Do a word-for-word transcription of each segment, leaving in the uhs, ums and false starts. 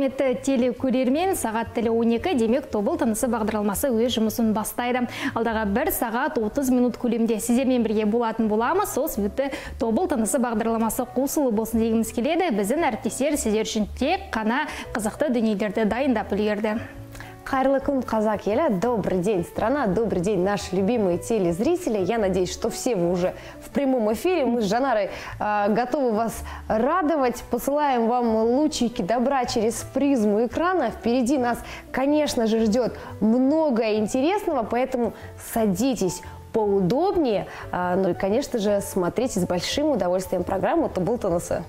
Құрметті телекөрермен, сағат тілі он екі, демек тобыл тынысы бағдарламасы өз жұмысын бастайды. Алдағы бір сағат отыз минут көлемде сіздермен бірге болатын боламыз. Сол себепті тобыл тынысы бағдарламасы қосылы болсын дегіміз келеді. Біздің әріптестер сіздер үшін тек қана қызықты дүниелерді дайындап үлгерді. Қайырлы күн, қазақ елі. Добрый день, страна. Добрый день, наши любимые телезрители. Я надеюсь, что все вы уже в прямом эфире. Мы с Жанарой э, готовы вас радовать. Посылаем вам лучики добра через призму экрана. Впереди нас, конечно же, ждет много интересного, поэтому садитесь поудобнее. А, ну и, конечно же, смотрите с большим удовольствием программу «Тобыл тынысы».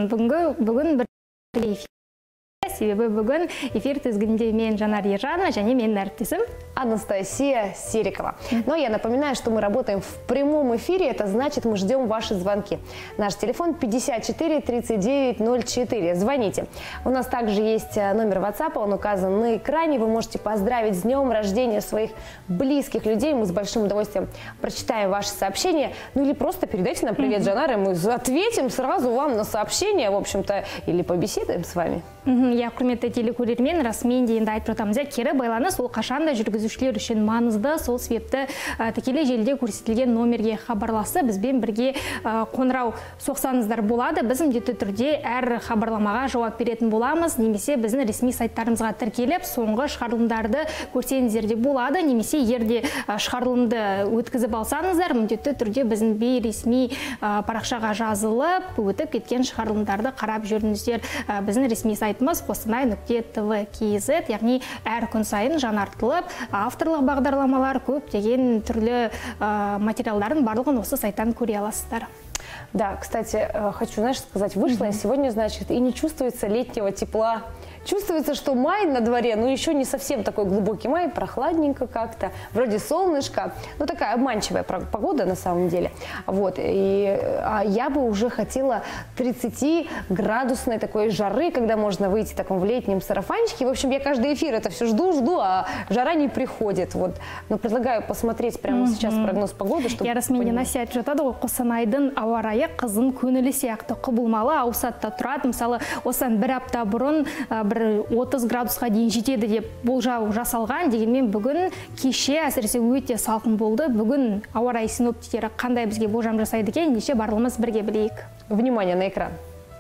Себебі бүгін эфир тізгінде мен Жанар Ержанова, және мен әріптесім Анастасия Серикова. Но я напоминаю, что мы работаем в прямом эфире, это значит, мы ждем ваши звонки. Наш телефон пятьдесят четыре тридцать девять ноль четыре. Звоните. У нас также есть номер WhatsApp, он указан на экране. Вы можете поздравить с днем рождения своих близких людей. Мы с большим удовольствием прочитаем ваши сообщения. Ну или просто передайте нам привет, Жанар, и мы ответим сразу вам на сообщение, в общем-то, или побеседуем с вами. Я құрметті телекөрермен, расымен дейінді айтып жатамыз. Кері байланыс ол қашанда жүргізушілер үшін маңызды, сол себепті тікелей желіде көрсетілген номерге хабарласып, бізбен бірге қоңырау соқсаңыздар болады. Біз міндетті түрде әр хабарламаға жауап беретін боламыз, немесе біздің ресми сайттарымызға тіркеліп, соңғы шығарылымдарды көрсеңіздер де болады, немесе егерде шығарылымды өткізіп алсаңыздар, міндетті түрде біздің бейресми парақшаға жазылып, өтіп кеткен шығарылымдарды қарап жүріңіздер. Біздің ресми сайтымыз Қостанай нүкте тв кз, яғни әр күн сайын жаңартылып, авторлық бағдарламалар көп деген түрлі материалдарын барлығын осы сайттан көре аласыздар. Да, кстати, хочу, знаешь, сказать, вышла я сегодня, значит, и не чувствуется летнего тепла. Чувствуется, что май на дворе, но еще не совсем такой глубокий май, прохладненько как-то, вроде солнышко, ну такая обманчивая погода на самом деле. Вот, и а я бы уже хотела тридцатиградусной такой жары, когда можно выйти в таком в летнем сарафанчике. В общем, я каждый эфир это все жду, жду, а жара не приходит. Вот, но предлагаю посмотреть прямо сейчас прогноз погоды, чтобы я расменен насият жатады ғой, Қостанайдың ауа райы қызын көңілі сияқты құбылмалы, ауысатта тұрады. Мысалы, осыдан бір апта бұрын бір отыз градусқа дейін жетеді деп болжау жасалған, дегенмен бүгін кеше әсіресе өте салқын болды. Бүгін ауа райы синоптиктері қандай бізге болжам жасайды екен, неше барлығымыз бірге білейік. Внимание на экран.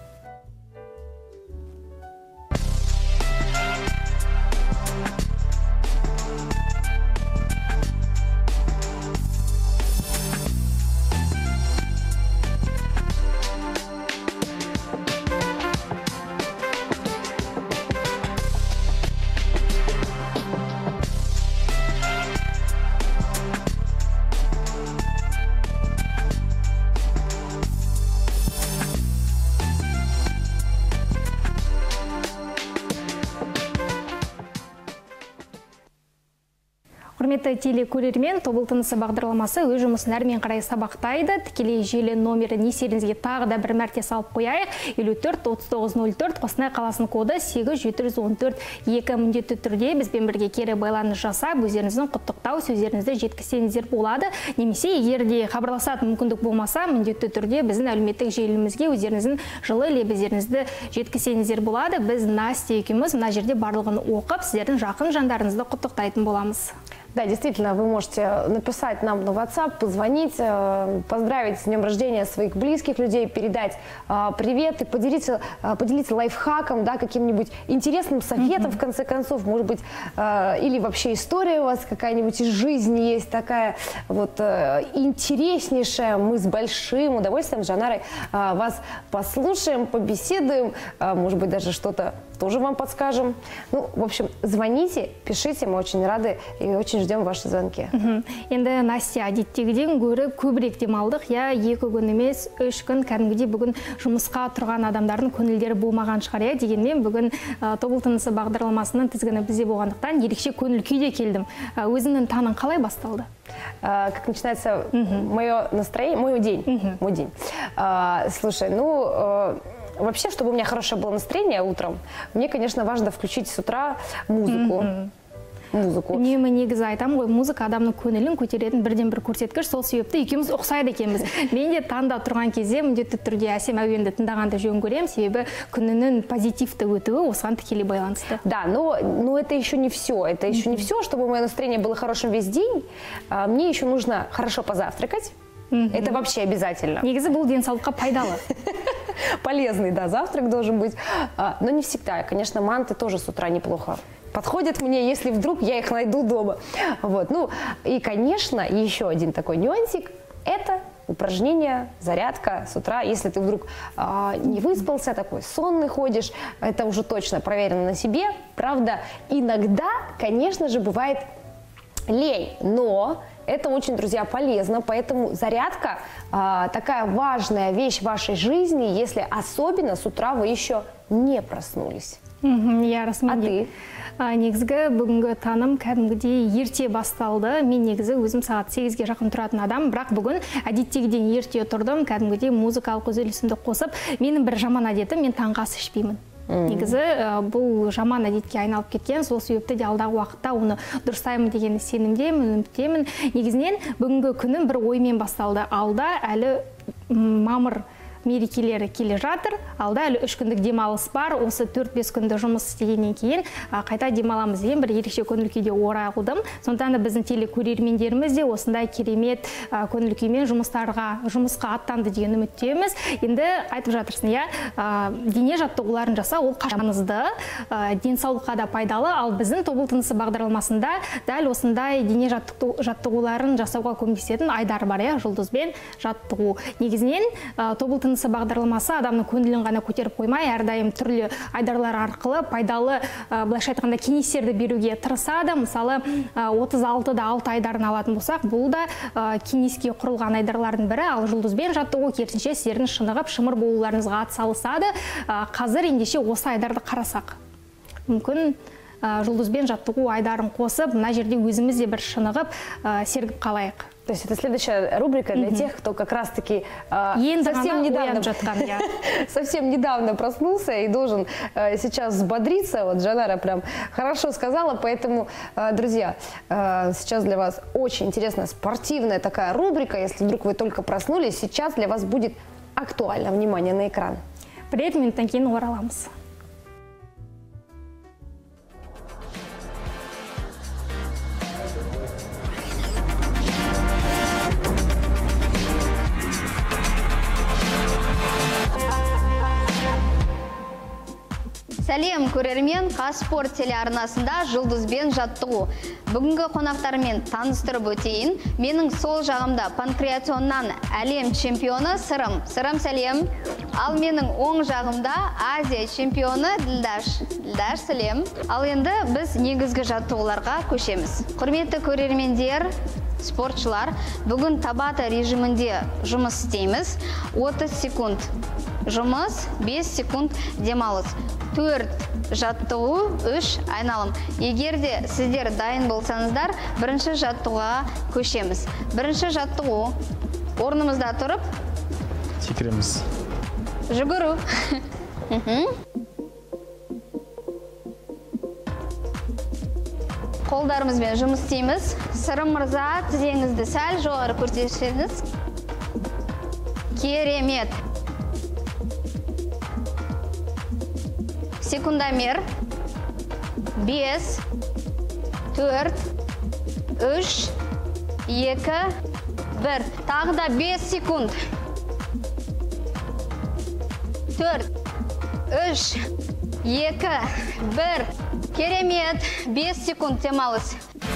Құрметті телекөрермен, тобыл тынысы бағдарламасы өз жұмысын әрмен қарай сабақтайды. Тікелей желі номерін естеріңізге тағы да бір мәрте салып қояйық. елу төрт отыз тоғыз нөл төрт, Қостанай қаласының коды сегіз жеті жүз он төрт екі. Міндетті түрде бізбен бірге кері байланыс жасап, өздеріңіздің құттықтау сөздеріңізді жеткізсеңіздер болады. Немесе егерде хабарласатын мүмкіндік болмаса, міндетті түрде біздің әлеуметтік желімізге өздеріңіздің жылы лебіздеріңізді жеткізсеңіздер болады. Біз Настя екеуміз мына жерде барлығын оқып, сіздердің жақын жандарыңызды құттықтайтын боламыз. Да, действительно, вы можете написать нам на WhatsApp, позвонить, поздравить с днем рождения своих близких людей, передать привет и поделиться, поделиться лайфхаком, да, каким-нибудь интересным советом, mm-hmm. в конце концов, может быть, или вообще история у вас какая-нибудь из жизни есть такая вот интереснейшая. Мы с большим удовольствием с Жанарой вас послушаем, побеседуем, может быть, даже что-то тоже вам подскажем. Ну, в общем, звоните, пишите, мы очень рады и очень ждем ваши звонки. Енді Настя әдеттегіден гөрі көбірек демалдық. Я екі күн емес, үш күн кәдімгідей бүгін жұмысқа тұрған адамдардың көңілдері болмаған шығар. Я дегенмен бүгін тобыл тынысы бағдарламасының тізгіні бізде болғандықтан ерекше көңіл күйде келдім. Өзіңнің таңың қалай басталды? Как начинается мое настроение, мой день. Мой день. Слушай, ну... Вообще, чтобы у меня хорошее было настроение утром, мне, конечно, важно включить с утра музыку. Mm-hmm. музыку? Үнемі негізі айтам ғой, музыка адамның көңілін көтеретін бірден бір көрсеткіш. Сол себепті екеуміз ұқсайды екенбіз. Мен де таңда тұрған кезде міндетті түрде әсем әуенді тыңдағанды жөн көремін, себебі күнінің позитивті өтуі осыған тікелей байланысты. Да, но, но это еще не все. Это еще не все, чтобы мое настроение было хорошим весь день. Мне еще нужно хорошо позавтракать. Это вообще обязательно. Негізі бұл денсаулыққа пайдалы. Полезный, да, завтрак должен быть. Но не всегда. Конечно, манты тоже с утра неплохо подходят мне, если вдруг я их найду дома. Вот. Ну, и, конечно, еще один такой нюансик – это упражнение, зарядка с утра. Если ты вдруг а, не выспался, такой сонный ходишь, это уже точно проверено на себе. Правда, иногда, конечно же, бывает лень, но это очень, друзья, полезно, поэтому зарядка а, такая важная вещь в вашей жизни, если особенно с утра вы еще не проснулись. Я а ты? Негізгі бүгінгі таным кәдімгідей ерте басталды. Мен негізі өзім сағат сегізге жақын тұратын адам, бірақ бүгін әдеттегіден ерте тұрдым, кәдімгідей музыкалық үзілісімді қосып, менің бір жаман әдетім, мен таңғы ас ішпеймін. Негізі бұл жаман әдетке айналып кеткен, сол себепті де алдағы уақытта оны дұрыстаймын деген сенімдемін, үміттемін. Негізінен бүгінгі күнім бір оймен басталды. Алда әлі мамыр мерекелері келе жатыр. Алда әлі үш күндік демалыс бар. Осы төрт-бес күнді жұмыс істегеннен кейін қайта демаламыз деген бір ерекше көңіл күйде орай қылдым. Сондықтан да біздің телекөрермендеріміз де осындай керемет көңіл күймен жұмыстарға, жұмысқа аттанды деген үміттеміз. Енді айтып жатырсың, я дене жаттығуларын жаса, ол қашанызды, денсаулыққа да пайдалы, ал біздің тобыл тынысы бағдарламасында дәл осындай дене жаттығуларын жасауға көмектесетін Айдар бар, я, жұлдызбен жаттығу. Негізінен тобыл тынысы бағдарламасы адамның көңілін ғана көтеріп қоймай, әрдайым түрлі айдарлар арқылы пайдалы, былайша айтқанда, кеңестерді беруге тырысады. Мысалы, отыз алтыда алты айдарын алатын болсақ, бұл да кеңеске құрылған айдарлардың бірі, ал жұлдызбен жаттығу керісінше сіздердің шынығып, шымыр болуларыңызға атсалысады. Қазір ендеше осы айдарды қарасақ, мүмкін жұлдызбен жаттығу айдарын қосып, мына жерде өзіміз де бір шынығып, сергіп қалайық. То есть это следующая рубрика для тех, кто как раз-таки э, совсем, недавно, совсем недавно проснулся и должен э, сейчас взбодриться. Вот Жанара прям хорошо сказала, поэтому, э, друзья, э, сейчас для вас очень интересная спортивная такая рубрика. Если вдруг вы только проснулись, сейчас для вас будет актуально. Внимание на экран. Привет, Минтанкин Ураламс. Сәлем, көрермен, Қазспорт телеарнасында жұлдызбен жаттығу. Бүгінгі қонақтармен таныстырып өтейін. Менің сол жағымда панкреационнан әлем чемпионы Сырым. Сырым, сәлем. Ал менің оң жағымда Азия чемпионы Ділдаш. Ділдаш, сәлем. Ал енді біз негізгі жаттығуларға көшеміз. Құрметті көрермендер, спортшылар, бүгін табата режимінде жұмыс істейміз. отыз секунд жұмыс, бес секунд демалыс. төрт жаттығу, үш айналым. Егер де сіздер дайын болсаңыздар, бірінші жаттығуға көшеміз. Бірінші жаттығу, орнымызда тұрып секіреміз. Жүгіру. Қолдарымызбен жұмыс істейміз. Сырым мырза, тізеңізді сәл жоғары көрсетсеңіз. Керемет. Секундомер. бес, төрт, үш, екі, бір. Тағы да бес секунд. төрт, үш, екі, бір. Керемет. бес секунд демалыс.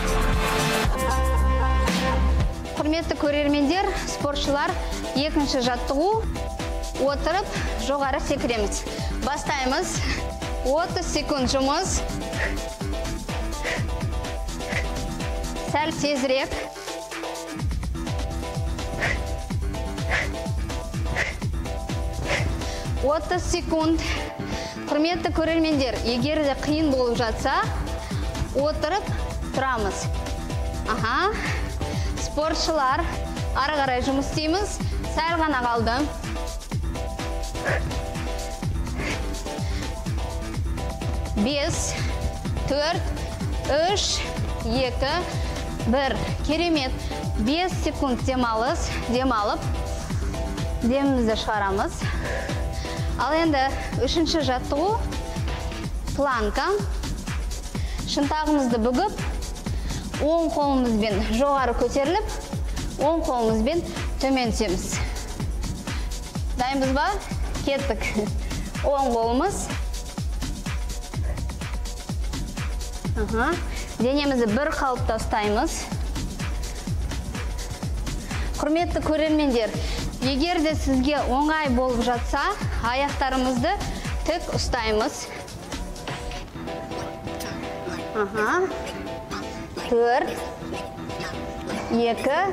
Құрметті көрермендер, спортшылар, екінші жаттығу. Отырып, жоғары секіреміз. Бастаймыз. отыз секунд жұмыс. Сәл тезірек. отыз секунд. Құрметті көрермендер, егер де қиын болып жатса, отырып тұрамыз. Аха. Спортшылар, ары қарай жұмыс істейміз. Сәл ғана қалды. бес, төрт, үш, екі, бір. Керемет. бес секунд демалыс, демалып, демімізді шығарамыз. Ал енді үшінші жаттығу планка. Шынтағымызды бүгіп, оң қолымызбен жоғары көтеріліп, оң қолымызбен төмен түсеміз. Дайынбыз ба? Кеттік. Оң қолымыз. Денемізді бір қалыпта ұстаймыз. Құрметті көрермендер, егер де сізге оңай болып жатса, аяқтарымызды тік ұстаймыз. Төрт, екі,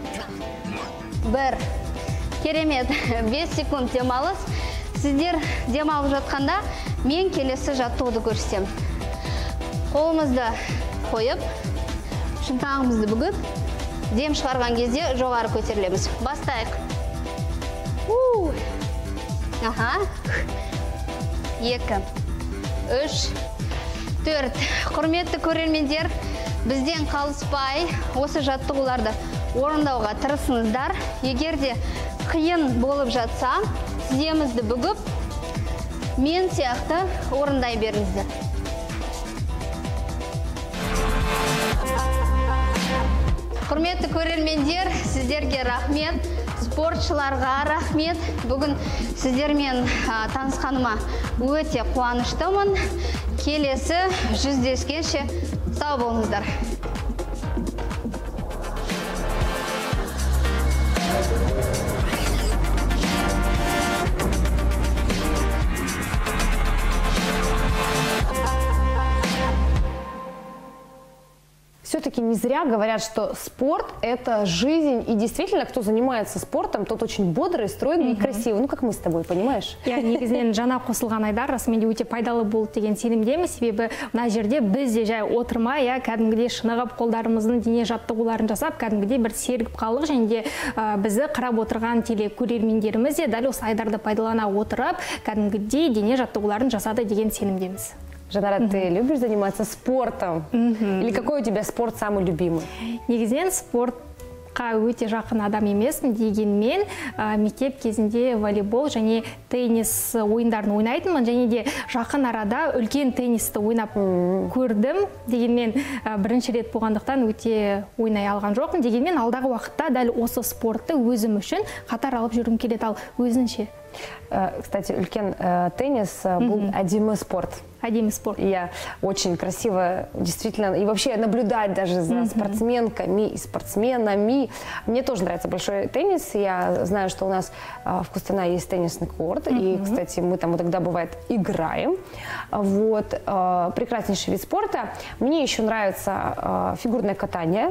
бір. Керемет. бес секунд демалыс. Сіздер демалып жатқанда мен келесі жаттығуды көрсетем. Қолымызды қойып, шынтағымызды бүгіп, дем шығарған кезде жоғары көтерілеміз. Бастайық. Аха. Екі, үш, төрт. Құрметті көрермендер, бізден қалыспай осы жаттығуларды орындауға тырысыңыздар. Егер де қиын болып жатса, тіземізді бүгіп, мен сияқты орындай беріңіздер. Құрметті көрермендер, сіздерге рахмет, спортшыларға рахмет. Бүгін сіздермен танысқаныма өте қуаныштымын. Келесі жүздескенше сау болыңыздар. Все-таки не зря говорят, что спорт – это жизнь. И действительно, кто занимается спортом, тот очень бодрый, стройный и красивый. Ну, как мы с тобой, понимаешь? Я негізінен жаңа қосылған айдар расымен өте пайдалы болды деген сенімдемін. Себебі мына жерде біз де жай отырмай, я кәдімгідей шынығып қолдарымыздың дене жаттығуларын жасап, кәдімгідей бір сергіп қалдық. Және де бізді қарап отырған телекөрермендеріміз де дәл осы айдарды пайдалана отырып, кәдімгідей дене жаттығуларын жасады деген сенімдеміз. Жанара, mm-hmm. ты любишь заниматься спортом? Mm-hmm. Или какой у тебя спорт самый любимый? Негізінен спортқа өте жақын адам емеспін, дегенмен мектеп кезінде волейбол және теннис ойындарын ойнайтынмын, және де жақын арада үлкен теннисті ойнап mm-hmm. көрдім. Дегенмен бірінші рет болғандықтан өте ойнай алған жоқпын. Дегенмен алдағы уақытта дәл осы спортты өзім үшін қатар алып жүргім келеді. Ал өзінше? Кстати, үлкен теннис был әдемі спорт. Әдемі спорт. Я очень красиво, действительно, и вообще наблюдать даже за спортсменками и спортсменами. Мне тоже нравится большой теннис. Я знаю, что у нас в Кустанае есть теннисный корт. И, кстати, мы там тогда, бывает, играем. Вот. Прекраснейший вид спорта. Мне еще нравится фигурное катание.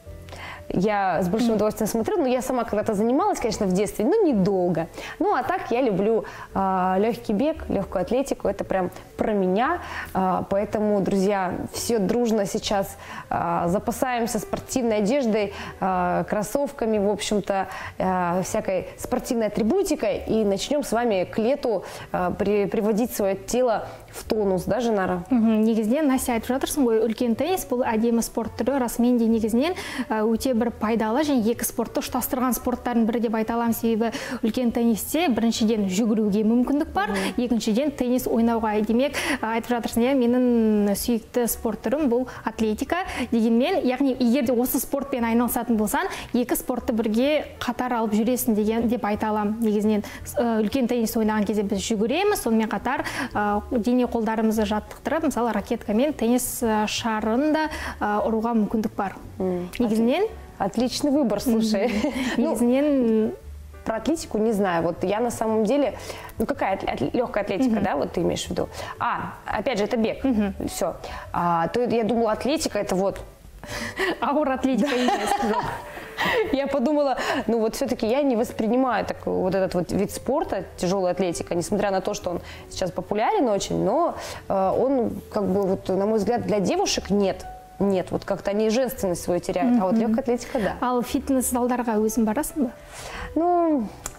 Я с большим удовольствием смотрю, но я сама когда-то занималась, конечно, в детстве, но недолго. Ну, а так я люблю э, легкий бег, легкую атлетику, это прям про меня. Э, поэтому, друзья, все дружно сейчас э, запасаемся спортивной одеждой, э, кроссовками, в общем-то, э, всякой спортивной атрибутикой и начнем с вами к лету э, при, приводить свое тело в тонус, да, Жанара? Негізінен, Настя айтып жатырсың ғой, үлкен теннис бұл әдемі спорт түрі, расымен де негізінен өте бір пайдалы және екі спортты ұштастырған спорттардың бірі деп айта аламын. Себебі үлкен теннисте біріншіден жүгіруге мүмкіндік бар, екіншіден теннис ойнауға. Демек, айтып жатырсың, я менің сүйікті спорт түрім бұл атлетика. Дегенмен, яғни егер де осы спортпен айналысатын болсан, екі спортты бірге қатар алып жүресің деген деп айта аламын. Негізінен үлкен теннис ойнаған кезде біз жүгіреміз, сонымен қатар дене қолдарымызды жаттықтырып, мысалы ракеткамен теннис шарын да ұруға мүмкіндік бар. Негізінен отличный выбор, слушай. Негізінен про атлетику не знаю. Вот я на самом деле, ну какая легкая атлетика, да, вот ты имеешь в виду? А, опять же, это бег. Все. А, то я думала, атлетика это вот. Аур атлетика есть. Я подумала, ну вот все-таки я не воспринимаю такой, вот этот вот вид спорта, тяжелая атлетика, несмотря на то, что он сейчас популярен очень, но э, он, как бы, вот, на мой взгляд, для девушек нет. Нет, вот как-то они женственность свою теряют, а вот легкая атлетика, да. А фитнес-залдарға өзің барасың ба? Ну,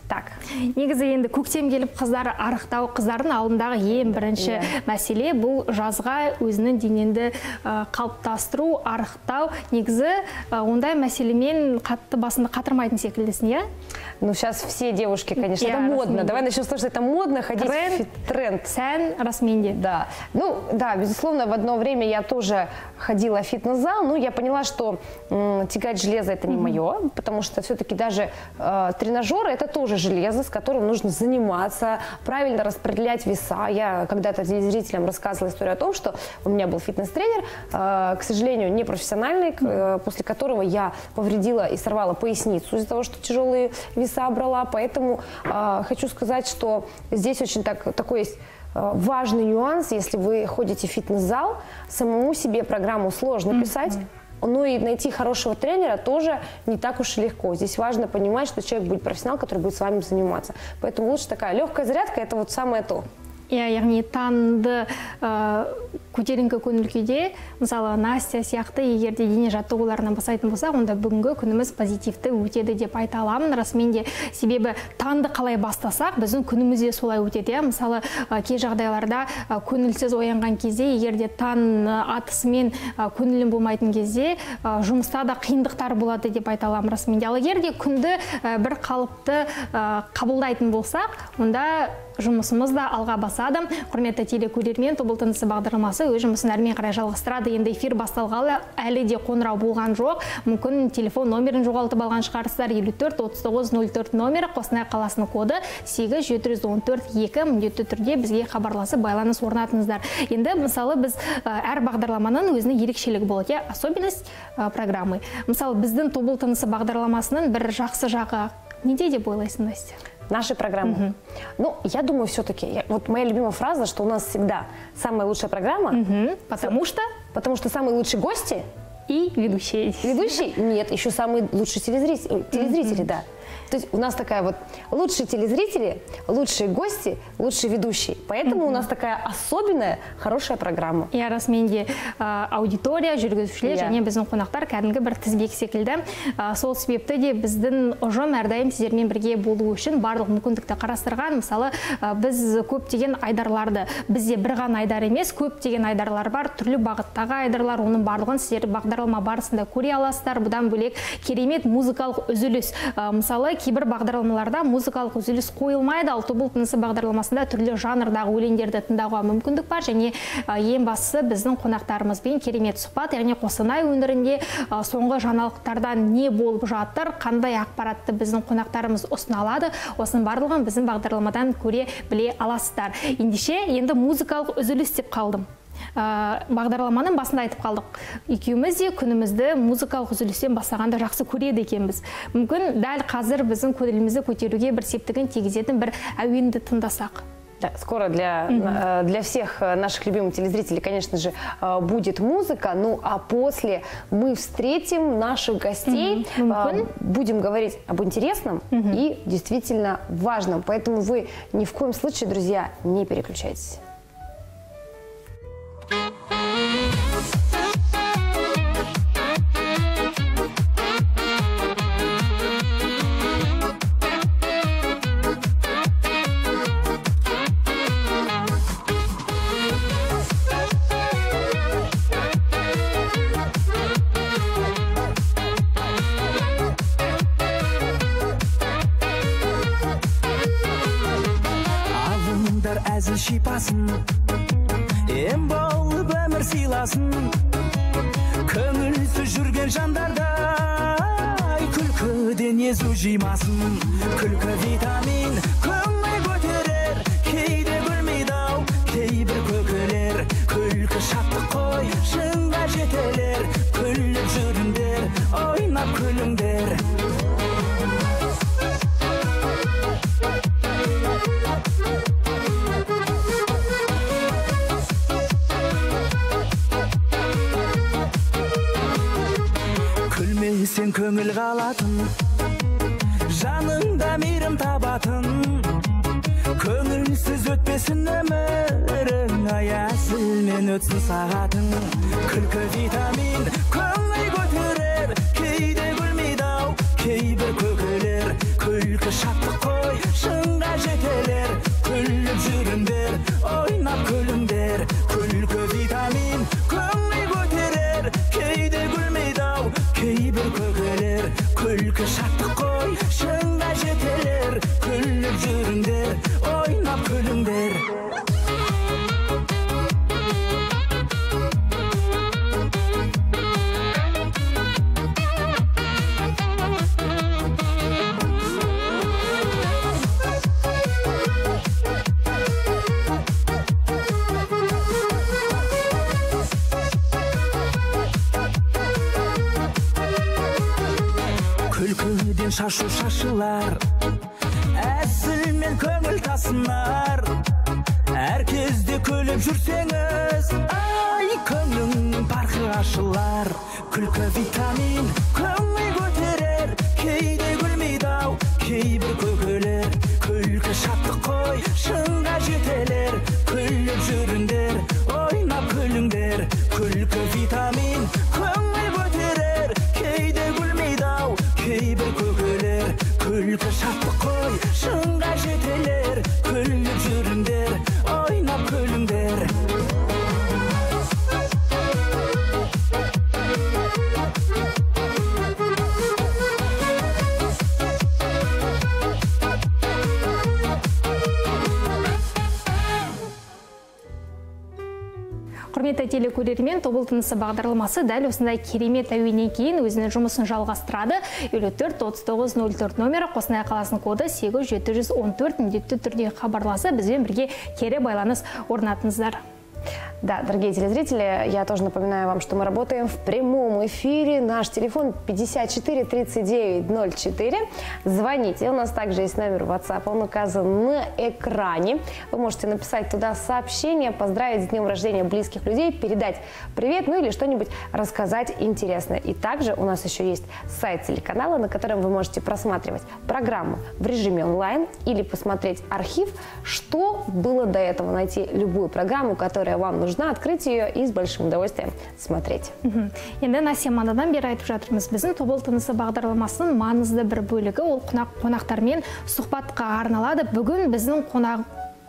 Так, негізі енді көктем келіп қыздары арықтау, қыздардың алдындағы ең бірінші мәселе бұл жазға өзінің дененді қалыптастыру, арықтау. Негізі ондай мәселемен қатты басында қатырмайтын секілдісің, я? Ну, сейчас все девушки, конечно, это модно. Давай начнем с того, что это модно ходить в тренд. Сән расменде. Да. Ну, да, безусловно, в одно время я тоже ходила в фитнес-зал, но я поняла, что тягать железо это не мое, потому что все-таки даже э, тренажеры это тоже железо, с которым нужно заниматься, правильно распределять веса. Я когда-то телезрителям рассказывала историю о том, что у меня был фитнес-тренер, э, к сожалению, непрофессиональный, э, после которого я повредила и сорвала поясницу из-за того, что тяжелые веса брала. Поэтому э, хочу сказать, что здесь очень так, такой есть важный нюанс. Если вы ходите в фитнес-зал, самому себе программу сложно писать. Ну и найти хорошего тренера тоже не так уж и легко. Здесь важно понимать, что человек будет профессионал, который будет с вами заниматься. Поэтому лучше такая легкая зарядка, это вот самое то. Я, яғни танды көтеріңкі көңіл күйде, мысалы Настя сияқты егерде дене жаттығуларынан бастайтын болса, онда бүгінгі күніміз позитивті өтеді деп айта аламын. Расменде себебі танды қалай бастасақ, біздің күнімізде солай өтеді. Мысалы кей жағдайларда көңілсіз оянған кезде, егерде таң атысымен көңілім болмайтын кезде, жұмыста да қиындықтар болады деп айта аламын. Расменде ал егерде күнді бір қалыпты қабылдайтын болсақ, онда жұмысымыз да алға басады. Құрметті телекөрермен, Тобыл тынысы бағдарламасы өз жұмысын әрмен қарай жалғастырады. Енді эфир басталғалы әлі де қоңырау болған жоқ. Мүмкін телефон номерін жоғалтып алған шығарсыздар. елу төрт отыз тоғыз нөл төрт номері, Қостанай қаласының коды сегіз жеті жүз он төрт екі. Міндетті түрде бізге хабарласып байланыс орнатыңыздар. Енді мысалы біз әр бағдарламаның өзінің ерекшелігі болады, особенность программы. Мысалы біздің Тобыл тынысы бағдарламасының бір жақсы жағы неде деп ойлайсың, Настя? Нашей программы. Угу. Ну, я думаю, все-таки, вот моя любимая фраза, что у нас всегда самая лучшая программа. Угу. Потому что? Потому что самые лучшие гости. И ведущие. Ведущие? Нет, еще самые лучшие телезрители, телезрители, угу. Да. То есть у нас такая вот лучшие телезрители, лучшие гости, лучшие ведущие. Поэтому mm-hmm. у нас такая особенная, хорошая программа. Я расменде аудитория, жүргізушілер және біздің қонақтар кәдімгі бір тізбек секілді. Сол себепті де біздің ұжым әрдайым сіздермен бірге болу үшін барлық мүмкіндікті қарастырған. Мысалы, біз көптеген айдарларды, бізде бір ғана айдар емес, көптеген айдарлар бар, түрлі бағыттағы айдарлар, оның барлығын сіздер бағдарлама барысында көре аласыздар. Бұдан бөлек керемет музыкалық үзіліс. Мысалы, кейбір бағдарламаларда музыкалық үзіліс қойылмайды, ал Тобыл тынысы бағдарламасында түрлі жанрдағы өлеңдерді тыңдауға мүмкіндік бар, және ең бастысы біздің қонақтарымызбен керемет сұхбат, яғни Қостанай өңірінде соңғы жаңалықтардан не болып жатыр, қандай ақпаратты біздің қонақтарымыз ұсына алады, осының барлығын біздің бағдарламадан көре біле аласыздар. Ендеше енді музыкалық үзіліс деп қалдым. Бағдарламаның басында айтып қалдық. Екеуміз де күнімізді музыкалық үзілістен бастағанда жақсы көреді екенбіз. Мүмкін дәл қазір біздің көңілімізді көтеруге бір септігін тигізетін бір әуенді тыңдасақ. Да, скоро для, mm-hmm. для всех наших любимых телезрителей, конечно же, будет музыка. Ну, а после мы встретим наших гостей, mm-hmm. будем говорить об интересном mm-hmm. и действительно важном. Поэтому вы ни в коем случае, друзья, не переключайтесь. Алыңдар әзіл шипасын, ем болып өмір сыйласын, көңілсіз жүрген жандарда күлкіден езу жимасын. Күлкі витамин көңіл көтерер, кейде күлмейді-ау кейбір көкелер. Күлкі шаттық қой, шыңға жетелер, күліп жүріңдер, ойнап күліңдер. Сен көңіл қалатын, жаныңда мейірім табатын, көңілсіз өтпесін өмірің, аясымен өтсін сағатың. Күлкі витамин көңіл көтерер, кейде күлмейді-ау кейбір көкелер. Күлкі шаттық қой, шашу шашылар, әсілмен көңіл тасынар. Әр кезде күліп жүрсеңіз, ай, көңілің парқы ашылар. Күлкі витамин көңіл көтерер, кейде күлмейді ау, кейбір көкелер. Күлкі шаттық қой, шыңға жетелер. Күліп жүріңдер, ойнап күліңдер. Күлкі витамин көңіл көтерер, кейде күлмейді ау, кейбір көкелер. Күлкі шаттық қой, шыңға жетелер. Күліп жүріңдер, ойнап күліңдер. Құрметті телекөрермен, тобыл тынысы бағдарламасы дәл осындай керемет әуеннен кейін өзінің жұмысын жалғастырады. елу төрт отыз тоғыз нөл төрт номері, Қостанай қаласының коды сегіз жеті жүз он төрт, міндетті түрде хабарласы, бізбен бірге кері байланыс орнатыңыздар. Да, дорогие телезрители, я тоже напоминаю вам, что мы работаем в прямом эфире. Наш телефон пятьдесят четыре тридцать девять ноль четыре. Звоните. У нас также есть номер WhatsApp, он указан на экране. Вы можете написать туда сообщение, поздравить с днем рождения близких людей, передать привет, ну или что-нибудь рассказать интересное. И также у нас еще есть сайт телеканала, на котором вы можете просматривать программу в режиме онлайн или посмотреть архив, что было до этого, найти любую программу, которая вам нужна, открыть ее и с большим удовольствием смотреть. Енді Насия манадан бері айтып жатырмыз, біздің тобыл тынысы бағдарламасының маңызды бір бөлігі ол қонақтармен сұхбатқа арналады. Бүгін біздің қонақ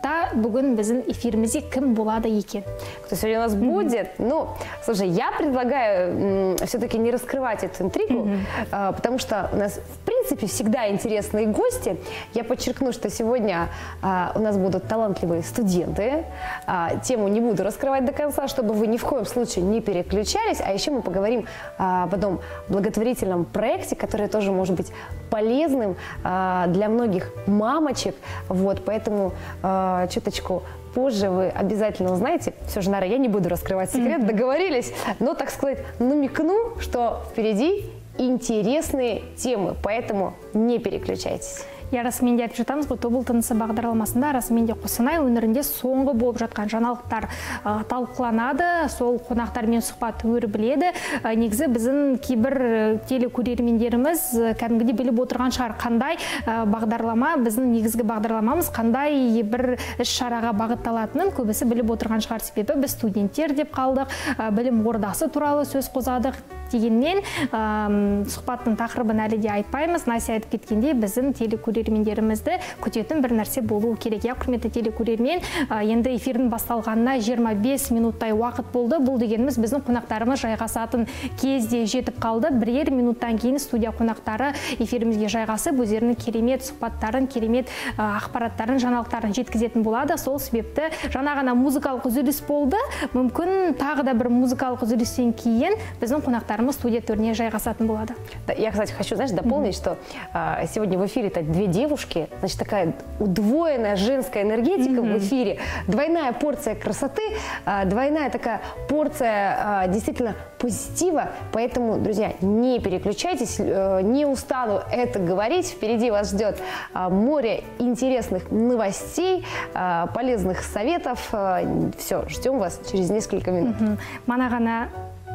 Бүгін біздің эфирімізде кім болады екен? Кто сегодня у нас будет? Ну, слушай, я предлагаю все-таки не раскрывать эту интригу, а, потому что у нас, в принципе, всегда интересные гости. Я подчеркну, что сегодня а, у нас будут талантливые студенты. А, тему не буду раскрывать до конца, чтобы вы ни в коем случае не переключались. А еще мы поговорим а, об одном благотворительном проекте, который тоже может быть полезным а, для многих мамочек. Вот, поэтому а, чуточку позже вы обязательно узнаете. Все же, Нара, я не буду раскрывать секрет, mm-hmm. договорились, но, так сказать, намекну, что впереди интересные темы, поэтому не переключайтесь. Я расымен де айтып жатамыз ғой, тобыл тынысы бағдарламасында расымен де Қостанай өңірінде соңғы болып жатқан жаңалықтар ә, талқыланады, сол қонақтармен сұхбат өрбіледі. Ә, негізі біздің кейбір телекөрермендеріміз кәдімгідей біліп отырған шығар, қандай ә, бағдарлама, біздің негізгі бағдарламамыз қандай бір іс-шараға бағытталатынын көбісі біліп отырған шығар, себебі біз студенттер деп қалдық, ә, білім ордасы туралы сөз қозғадық. Дегенмен сұхбаттың тақырыбын әлі де айтпаймыз. Насия айтып кеткенде біздің телекөрермендерімізді күтетін бір нәрсе болуы керек. Я, құрметті телекөрермен, енді эфирдің басталғанына жиырма бес минуттай уақыт болды. Бұл дегеніміз біздің қонақтарымыз жайғасатын кезде жетіп қалды. Бірер минуттан кейін студия қонақтары эфирімізге жайғасып, өздерінің керемет сұхбаттарын, керемет ақпараттарын, жаңалықтарын жеткізетін болады. Сол себепті жаңа ғана музыкалық үзіліс болды. Мүмкін тағы да бір музыкалық үзілістен кейін біздің қонақтар студия турне жайғасатын болады. Да, я, кстати, хочу, знаешь, дополнить, mm-hmm. что а, сегодня в эфире так две девушки, значит, такая удвоенная женская энергетика mm-hmm. в эфире, двойная порция красоты, а, двойная такая порция а, действительно позитива, поэтому, друзья, не переключайтесь, а, не устану это говорить, впереди вас ждет а, море интересных новостей, а, полезных советов, а, все, ждем вас через несколько минут. Mm-hmm.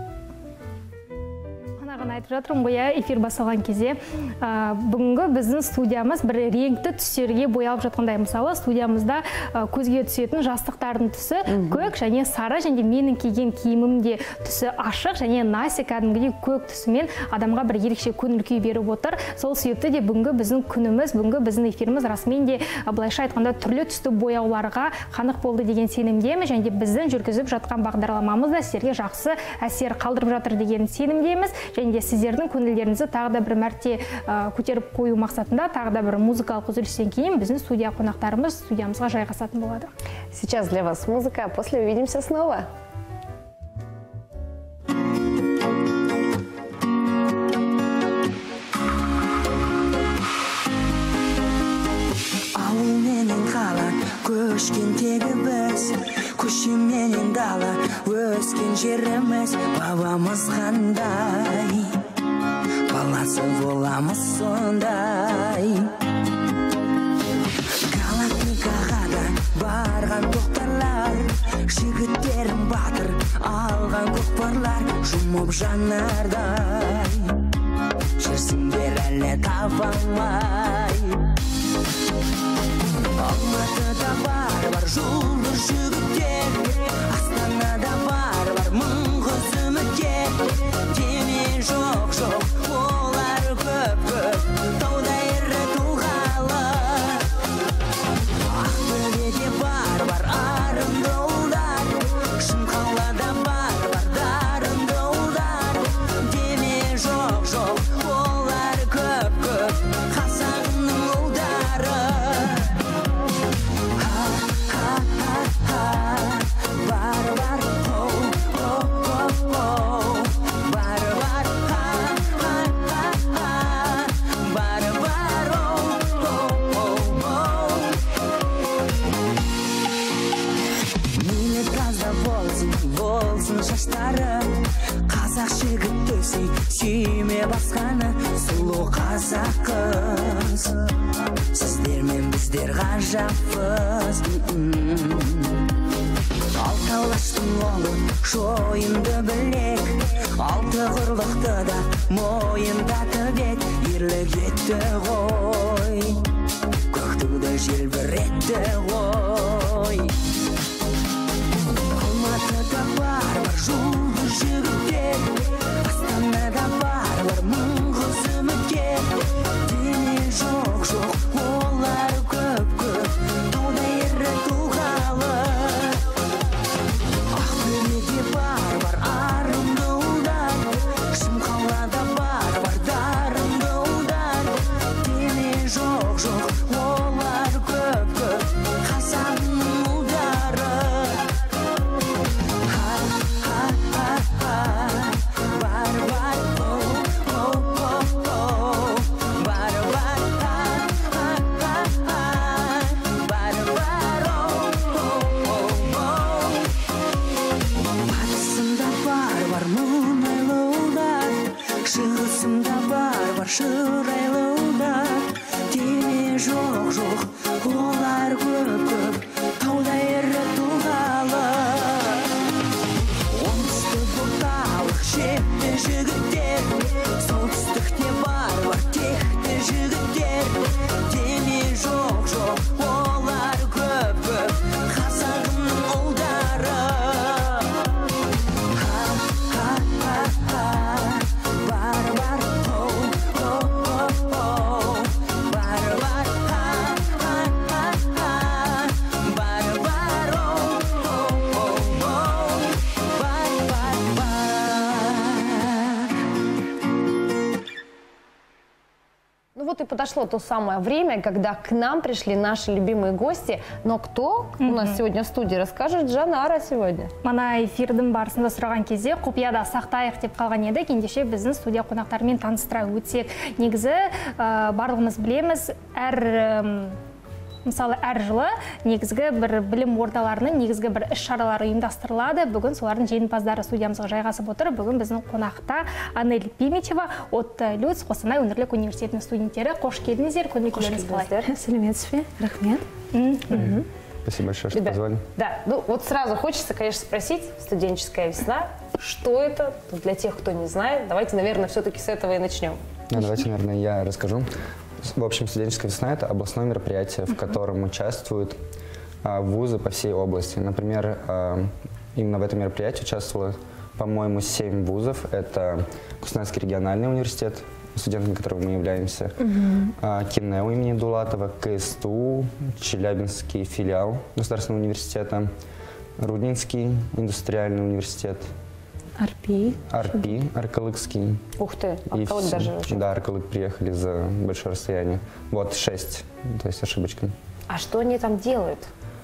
Айтып жатырмын ғой, эфир басталған кезде бүгінгі біздің студиямыз бір реңкті түстерге боялып жатқандай. Мысалы, студиямызда көзге түсетін жастықтардың түсі көк және сары, және менің киген киімімде түсі ашық, және Насия кәдімгідей көк түсімен адамға бір ерекше көңіл күй беріп отыр. Сол себепті де бүгінгі біздің күніміз, бүгінгі біздің эфиріміз расымен де былайша айтқанда түрлі түсті бояуларға қанық болды деген сенімдеміз, және де біздің жүргізіп жатқан бағдарламамыз да сіздерге жақсы әсер қалдырып жатыр деген сенімдеміз. Және сіздердің көңілдеріңізді тағы да бір мәрте көтеріп қою мақсатында тағы да бір музыкалық үзілістен кейін біздің студия қонақтарымыз студиямызға жайғасатын болады. Сейчас для вас музыка, а после увидимся снова. Ауыл менен қала көшкен тегі біз, көше менен дала өскен жеріміз, бабамыз қандай. Бала басы боламыз сондай. Галактикаға да барған тоқтарлар, жігіттерім батыр алған көкпарлар, жұмып жанардай жүрсіңдер әлі таба алмай. Алматыда бар бар жұлдыз жігіттер, Астанада бар бар мың қыз үміткер. Деме жоқ жоқ олар көп көп, тауда ірі тұлғалы. Ақтөбеде бар бар арынды ұлдар, Шымқалада бар бар дарынды ұлдар. Деме жоқ жоқ олар көп көп, қазағымның ұлдары. Қазақ жігіт өсей, сүйме басқаны, сұлу қазақ қыз. Сіздер мен біздер ғажаппыз. Алты алаштың ұлы шойынды білек, алты құрлықты да мойында тігет, ерлік етті ғой, көк туды желбіретті ғой. Алматыда бар бар жұлдыз жігіттер, Астанада бар бар мың қыз үміткер. Дене жоқ жоқ олар көп көп, тауда ірі тұлғалы. Ақтөбеде бар бар арынды ұлдар, Шымқалада бар бар дарынды ұлдар. Дене жоқ жоқ олар көп көп, қазағымның ұлдары. Шығысында бар бар шырайлы ұлдар. Дене жоқ жоқ олар көп көп, тауда ірі тұлғалы. Оңтүстік орталық шепті жігіттер, солтүстікте бар бар текті жігіттер. Дене жоқ жоқ олар көп көп, қазағымның ұлдары. Ну вот и подошло то самое время, когда к нам пришли наши любимые гости. Но кто у нас сегодня в студии, расскажет Жанара сегодня. Мана эфирдің барысында сұраған кезде құпияда сақтайық деп қалған едік. Ендеше біздің студия қонақтарымен таныстыра өтсек. Негізі барлығымыз білеміз, әр мысалы әр жылы негізгі бір білім ордаларының негізгі бір іс-шаралары ұйымдастырылады. Бүгін солардың жеңімпаздары студиямызға жайғасып отыр. Бүгін біздің қонақта Анель Пимичева, Отто Люц, Қостанай өңірлік университетінің студенттері. Қош келдіңіздер, көңіл күйіңіз қалай? Сәлеметсіз бе? Рахмет. Спасибо большое, что позвали. Да, ну вот сразу хочется, конечно, спросить, студенческая весна, что это для тех, кто не знает. Давайте, наверное, все-таки с этого и начнем. Ну, давайте, наверное, я расскажу. В общем, студенческая весна – это областное мероприятие, в котором участвуют а, вузы по всей области. Например, а, именно в этом мероприятии участвовало, по-моему, семь вузов. Это Костанайский региональный университет, студентами которого мы являемся, uh-huh. а, КИНЭУ имени Дулатова, КСТУ, Челябинский филиал Государственного университета, Руднинский индустриальный университет, Арпи. Арпи, Аркалыкский. Ух ты, Аркалык даже очень. Да, Аркалык приехали за большое расстояние. Вот, шесть, то есть ошибочка. А что они там делают?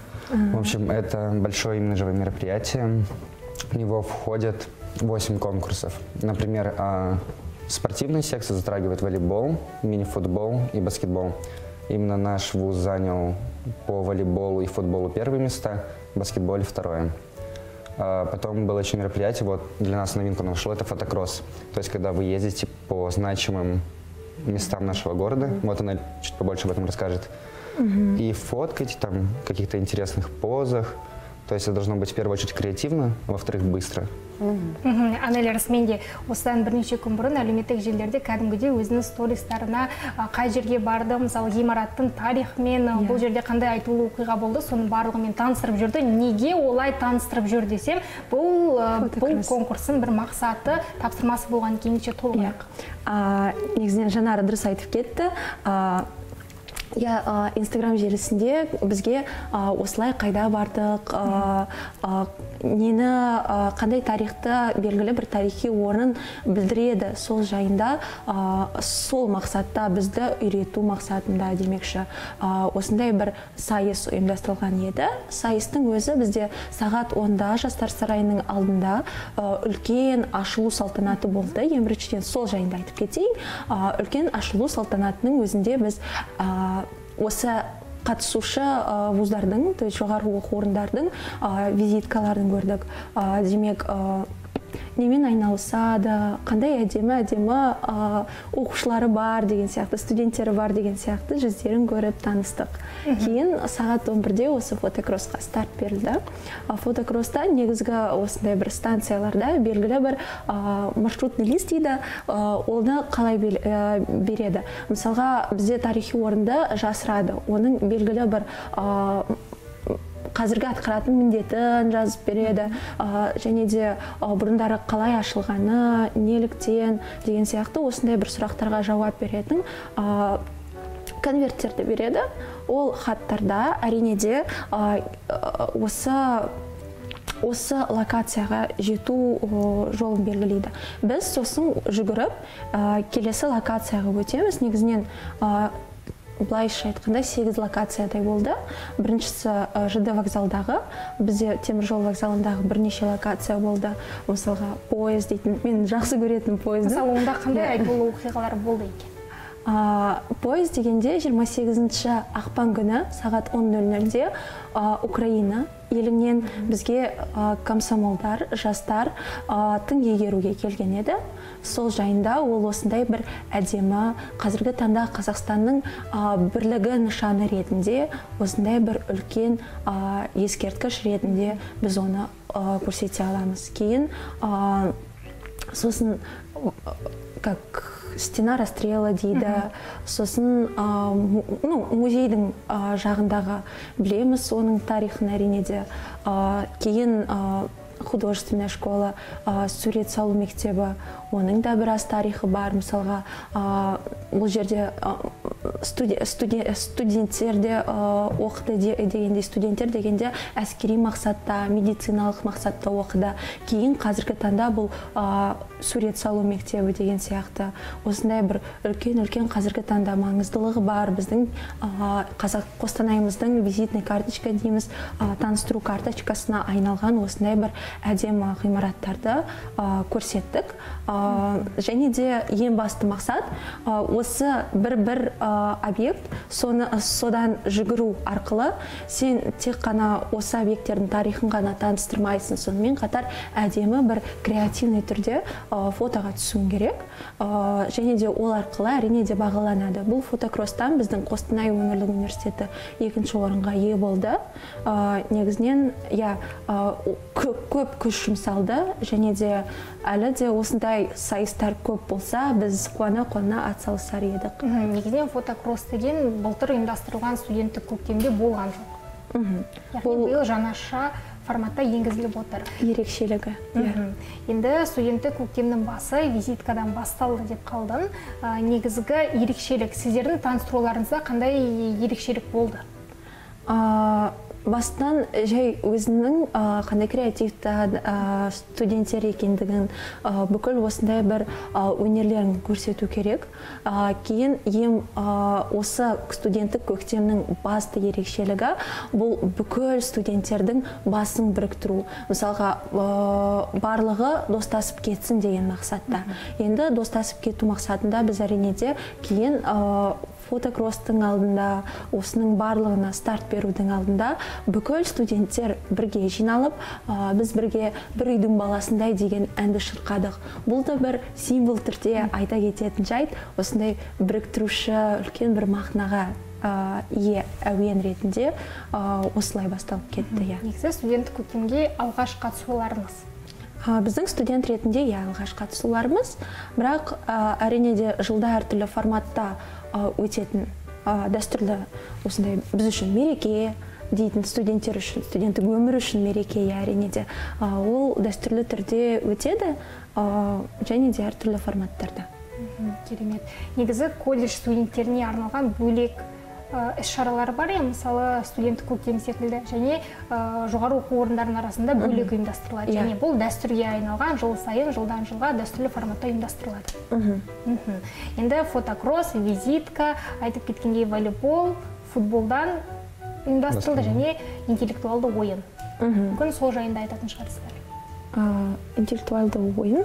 В общем, это большое имиджевое мероприятие. В него входят восемь конкурсов. Например, спортивная секция затрагивает волейбол, мини-футбол и баскетбол. Именно наш вуз занял по волейболу и футболу первые места, в баскетболе второе. Потом было еще мероприятие, вот для нас новинку нашло, это фотокросс. То есть, когда вы ездите по значимым местам нашего города, вот она чуть побольше об этом расскажет, и фоткаете там в каких-то интересных позах. То есть это должно быть в первую очередь креативно, а во-вторых, быстро. Анель расменде осыдан бірнеше күн бұрын әлеуметтік желілерде кәдімгідей өзінің стористарына қай жерге барды, мысалы ғимараттың тарихымен, бұл жерде қандай айтулы оқиға болды, соның барлығымен таныстырып жүрді. Неге олай таныстырып жүр десем, бұл бұл конкурстың бір мақсаты, тапсырмасы болған кеңінше толығырақ. Негізінен Жанар дұрыс айтып кетті. Я Инстаграм желісінде бізге осылай қайда бардық, нені, қандай тарихты, белгілі бір тарихи орнын білдіреді. Сол жайында, сол мақсатта бізді үйрету мақсатында демекші. Осындай бір сайыс ұйымдастырылған еді. Сайыстың өзі бізде сағат онда Жастар сарайының алдында үлкен ашылу салтанаты болды. Ең біріншіден сол жайында айтып кетейін. Үлкен ашылу салтанатының өзінде біз осы қатысушы вуздардың, то есть жоғарғы оқу орындардың визиткаларын көрдік. Демек, немен айналысады, қандай әдемі-әдемі оқушылары бар деген сияқты, студенттері бар деген сияқты жүздерін көріп таныстық. Кейін сағат он бірде осы фотокроссқа старт берілді. Фотокросста негізгі осындай бір станцияларда белгілі бір маршрутный лист дейді, оны қалай береді. Мысалға, бізде тарихи орынды жасырады. Оның белгілі бір қазіргі атқаратын міндетін жазып береді, және де бұрындары қалай ашылғаны, неліктен деген сияқты осындай бір сұрақтарға жауап беретін конверттерді береді. Ол хаттарда әрине де осы осы локацияға жету жолын белгілейді. Біз сосын жүгіріп келесі локацияға өтеміз. Негізінен былайша айтқанда сегіз локациядай болды. Біріншісі ЖД вокзалдағы, бізде теміржол вокзалындағы бірнеше локация болды. Мысалға поезд дейтін, мен жақсы көретін поезді. Мысалы, онда қандай айтулы оқиғалар болды екен? Поезд дегенде жиырма сегізінші ақпан күні сағат он нөл нөлде Украина елінен бізге комсомолдар, жастар тың егеруге келген еді. Сол жайында ол осындай бір әдемі, қазіргі таңда Қазақстанның бірлігі нышаны ретінде, осындай бір үлкен ескерткіш ретінде біз оны көрсете аламыз. Кейін сосын как стена расстрела дейді, сосын музейдің жағындағы білеміз оның тарихын әрине де. Кейін художественная школа, сурет салу мектебі, оның да біраз тарихы бар. Мысалға, бұл жерде студенттерде оқыды дегенде, студенттер дегенде әскери мақсатта, медициналық мақсатта оқыды. Кейін қазіргі таңда бұл сурет салу мектебі деген сияқты. Осындай бір үлкен-үлкен қазіргі таңда маңыздылығы бар. Біздің Қостанайымыздың визитный карточка дейміз, таныстыру карточкасына айналған осындай бір әдемі ғимараттарды көрсеттік. Және де ең басты мақсат осы бір-бір объект, содан жүгіру арқылы сен тек қана осы объекттердің тарихын ғана таныстырмайсың, сонымен қатар әдемі бір креативный түрде фотоға түсуің керек. Және де ол арқылы әрине де бағаланады. Бұл фотокросстан біздің Қостанай өңірлік университеті екінші орынға ие болды. Негізінен көп күш жұмсалды, және де әлі де осындай сайыстар көп болса, біз қуана-қуана атсалысар едік. Негізінен фотокросс деген былтыр ұйымдастырылған студенттік көктемде болған жоқ. Яғни биыл жаңаша форматта енгізіліп отыр. Ерекшелігі. Енді студенттік көктемнің басы визиткадан басталды деп қалдың. Негізгі ерекшелік, сіздердің таныстыруларыңызда қандай ерекшелік болды? Бастан жай өзінің қандай креативті студенттер екендігін, бүкіл осындай бір өнерлерін көрсету керек. Кейін ең осы студенттік көктемнің басты ерекшелігі бұл бүкіл студенттердің басын біріктіру. Мысалға, барлығы достасып кетсін деген мақсатта. Енді достасып кету мақсатында біз әрине де кейін фотокросстың алдында, осының барлығына старт берудің алдында бүкіл студенттер бірге жиналып, біз бірге бір үйдің баласындай деген әнді шырқадық. Бұл да бір символ түрде айта кететін жайт, осындай біріктіруші үлкен бір мағынаға ие әуен ретінде осылай басталып кетті. Негізі студенттік көктемге алғаш қатысуларыңыз? Біздің студент ретінде алғаш қатысуларымыз, бірақ әрине де жылда әртүрлі форматта өтетін дәстүрлі осындай біз үшін мереке дейтін студенттер үшін, студенттік өмір үшін мереке әрине де ол дәстүрлі түрде өтеді және де әртүрлі форматтарда. Керемет. Негізі колледж студенттеріне арналған бөлек іс-шаралар бар, мысалы студенттік көктем секілді, және жоғары оқу орындарының арасында бөлек ұйымдастырылады. Және бұл дәстүрге айналған жыл сайын, жылдан жылға дәстүрлі форматта ұйымдастырылады. Енді фотокросс, визитка, айтып кеткендей волейбол, футболдан ұйымдастырылды және интеллектуалды ойын. Мүмкін сол жайында айтатын шығарсыздар. Интеллектуалды ойын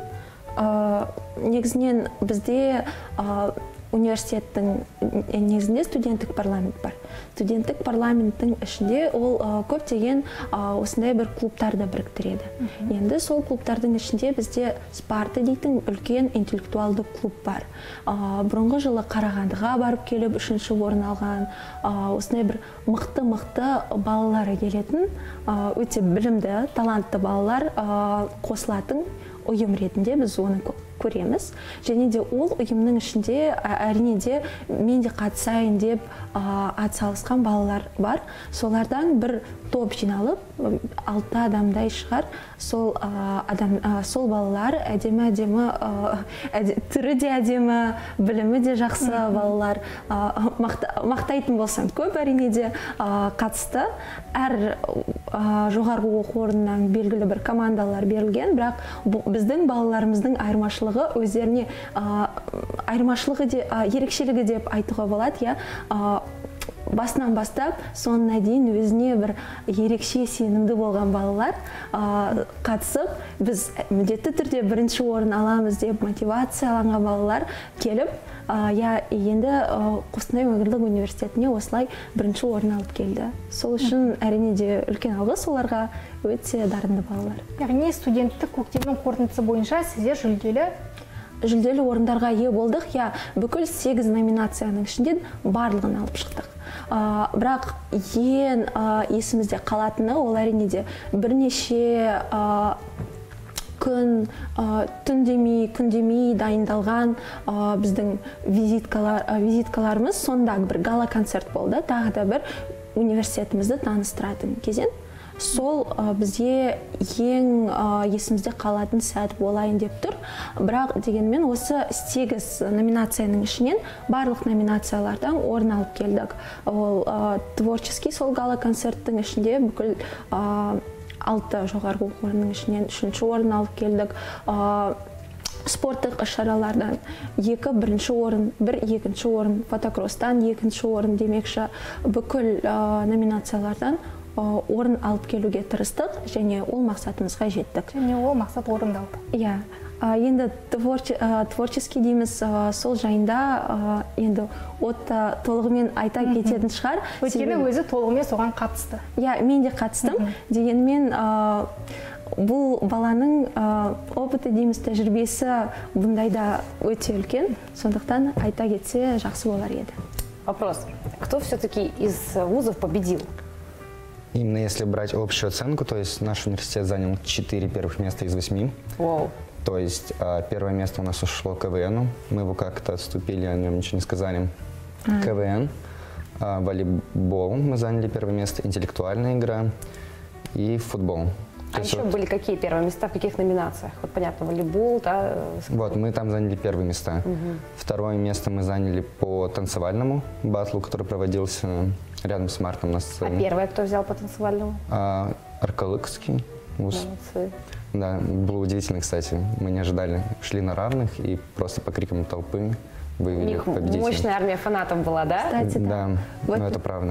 негізінен бізде университеттің негізінде студенттік парламент бар. Студенттік парламенттің ішінде ол көптеген осындай бір клубтарды біріктіреді. Енді сол клубтардың ішінде бізде Спарта дейтін үлкен интеллектуалды клуб бар. Бұрынғы жылы Қарағандыға барып келіп үшінші орын алған, осындай бір мықты-мықты балалары келетін, өте білімді, талантты балалар қосылатын ұйым ретінде біз оны көреміз. Және де ол ұйымның ішінде әрине де мен де қатысайын деп атсалысқан балалар бар. Солардан бір топ жиналып, алты адамдай шығар. Сол балалар әдемі-әдемі, түрі де әдемі, білімі де жақсы балалар. Мақтайтын болсам көп әрине де қатысты. Әр жоғарғы оқу орнынан белгілі бір командалар берілген, бірақ біздің балаларымыздың айырмашылығы өздеріне айырмашылығы де ерекшелігі деп айтуға болады. Басынан бастап соңына дейін өзіне бір ерекше сенімді болған балалар қатысып, біз міндетті түрде бірінші орын аламыз деп мотивацияланған балалар келіп, енді Қостанай өңірлік университетіне осылай бірінші орын алып келді. Сол үшін әрине де үлкен алғыс оларға, өте дарынды балалар. Яғни студенттік көктемнің қорытындысы бойынша сіздер жүлделі жүлделі орындарға ие болдық. Бүкіл сегіз номинацияның ішінде барлығын алып шықтық. Бірақ ең есімізде қалатыны ол әрине де бірнеше күн, түн демей, күн демей дайындалған біздің визиткаларымыз, сонда бір гала концерт болды. Тағы да бір университетімізді таныстыратын кезең. Сол бізге ең есімізде қалатын сәт болайын деп тұр. Бірақ дегенмен осы сегіз номинацияның ішінен барлық номинациялардан орын алып келдік. Ол творческий сол гала концерттің ішінде бүкіл алты жоғарғы оқу орнының ішінен үшінші орын алып келдік. Спорттық іс-шаралардан екі бірінші орын, бір екінші орын, фотокросстан екінші орын демекші бүкіл номинациялардан орын алып келуге тырыстық, және ол мақсатымызға жеттік. Және ол мақсат орындалды. Иә. Енді творческий дейміз, сол жайында енді отта толығымен айта кететін шығар. Өйткені өзі толығымен соған қатысты. Иә, мен де қатыстым. Дегенмен бұл баланың опыты дейміз, тәжірибесі бұндайда өте үлкен. Сондықтан айта кетсе жақсы болар еді. Вопрос. Кто все-таки из вузов победил? Именно если брать общую оценку, то есть наш университет занял четыре первых места из восьми. Wow. То есть первое место у нас ушло КВНу. Мы его как-то отступили, о нем ничего не сказали. А. КВН, волейбол мы заняли первое место, интеллектуальная игра и футбол. А еще вот были какие первые места, в каких номинациях? Вот понятно, волейбол, да? Вот, мы там заняли первые места. Угу. Второе место мы заняли по танцевальному батлу, который проводился рядом с Мартом на сцене. А первое кто взял по танцевальному? А, Аркалыкский вуз. Молодцы. Да, было удивительно, кстати. Мы не ожидали. Шли на равных и просто по крикам толпы выявили победителя. Мощная армия фанатов была, да? Кстати, да. Да, вот но это правда.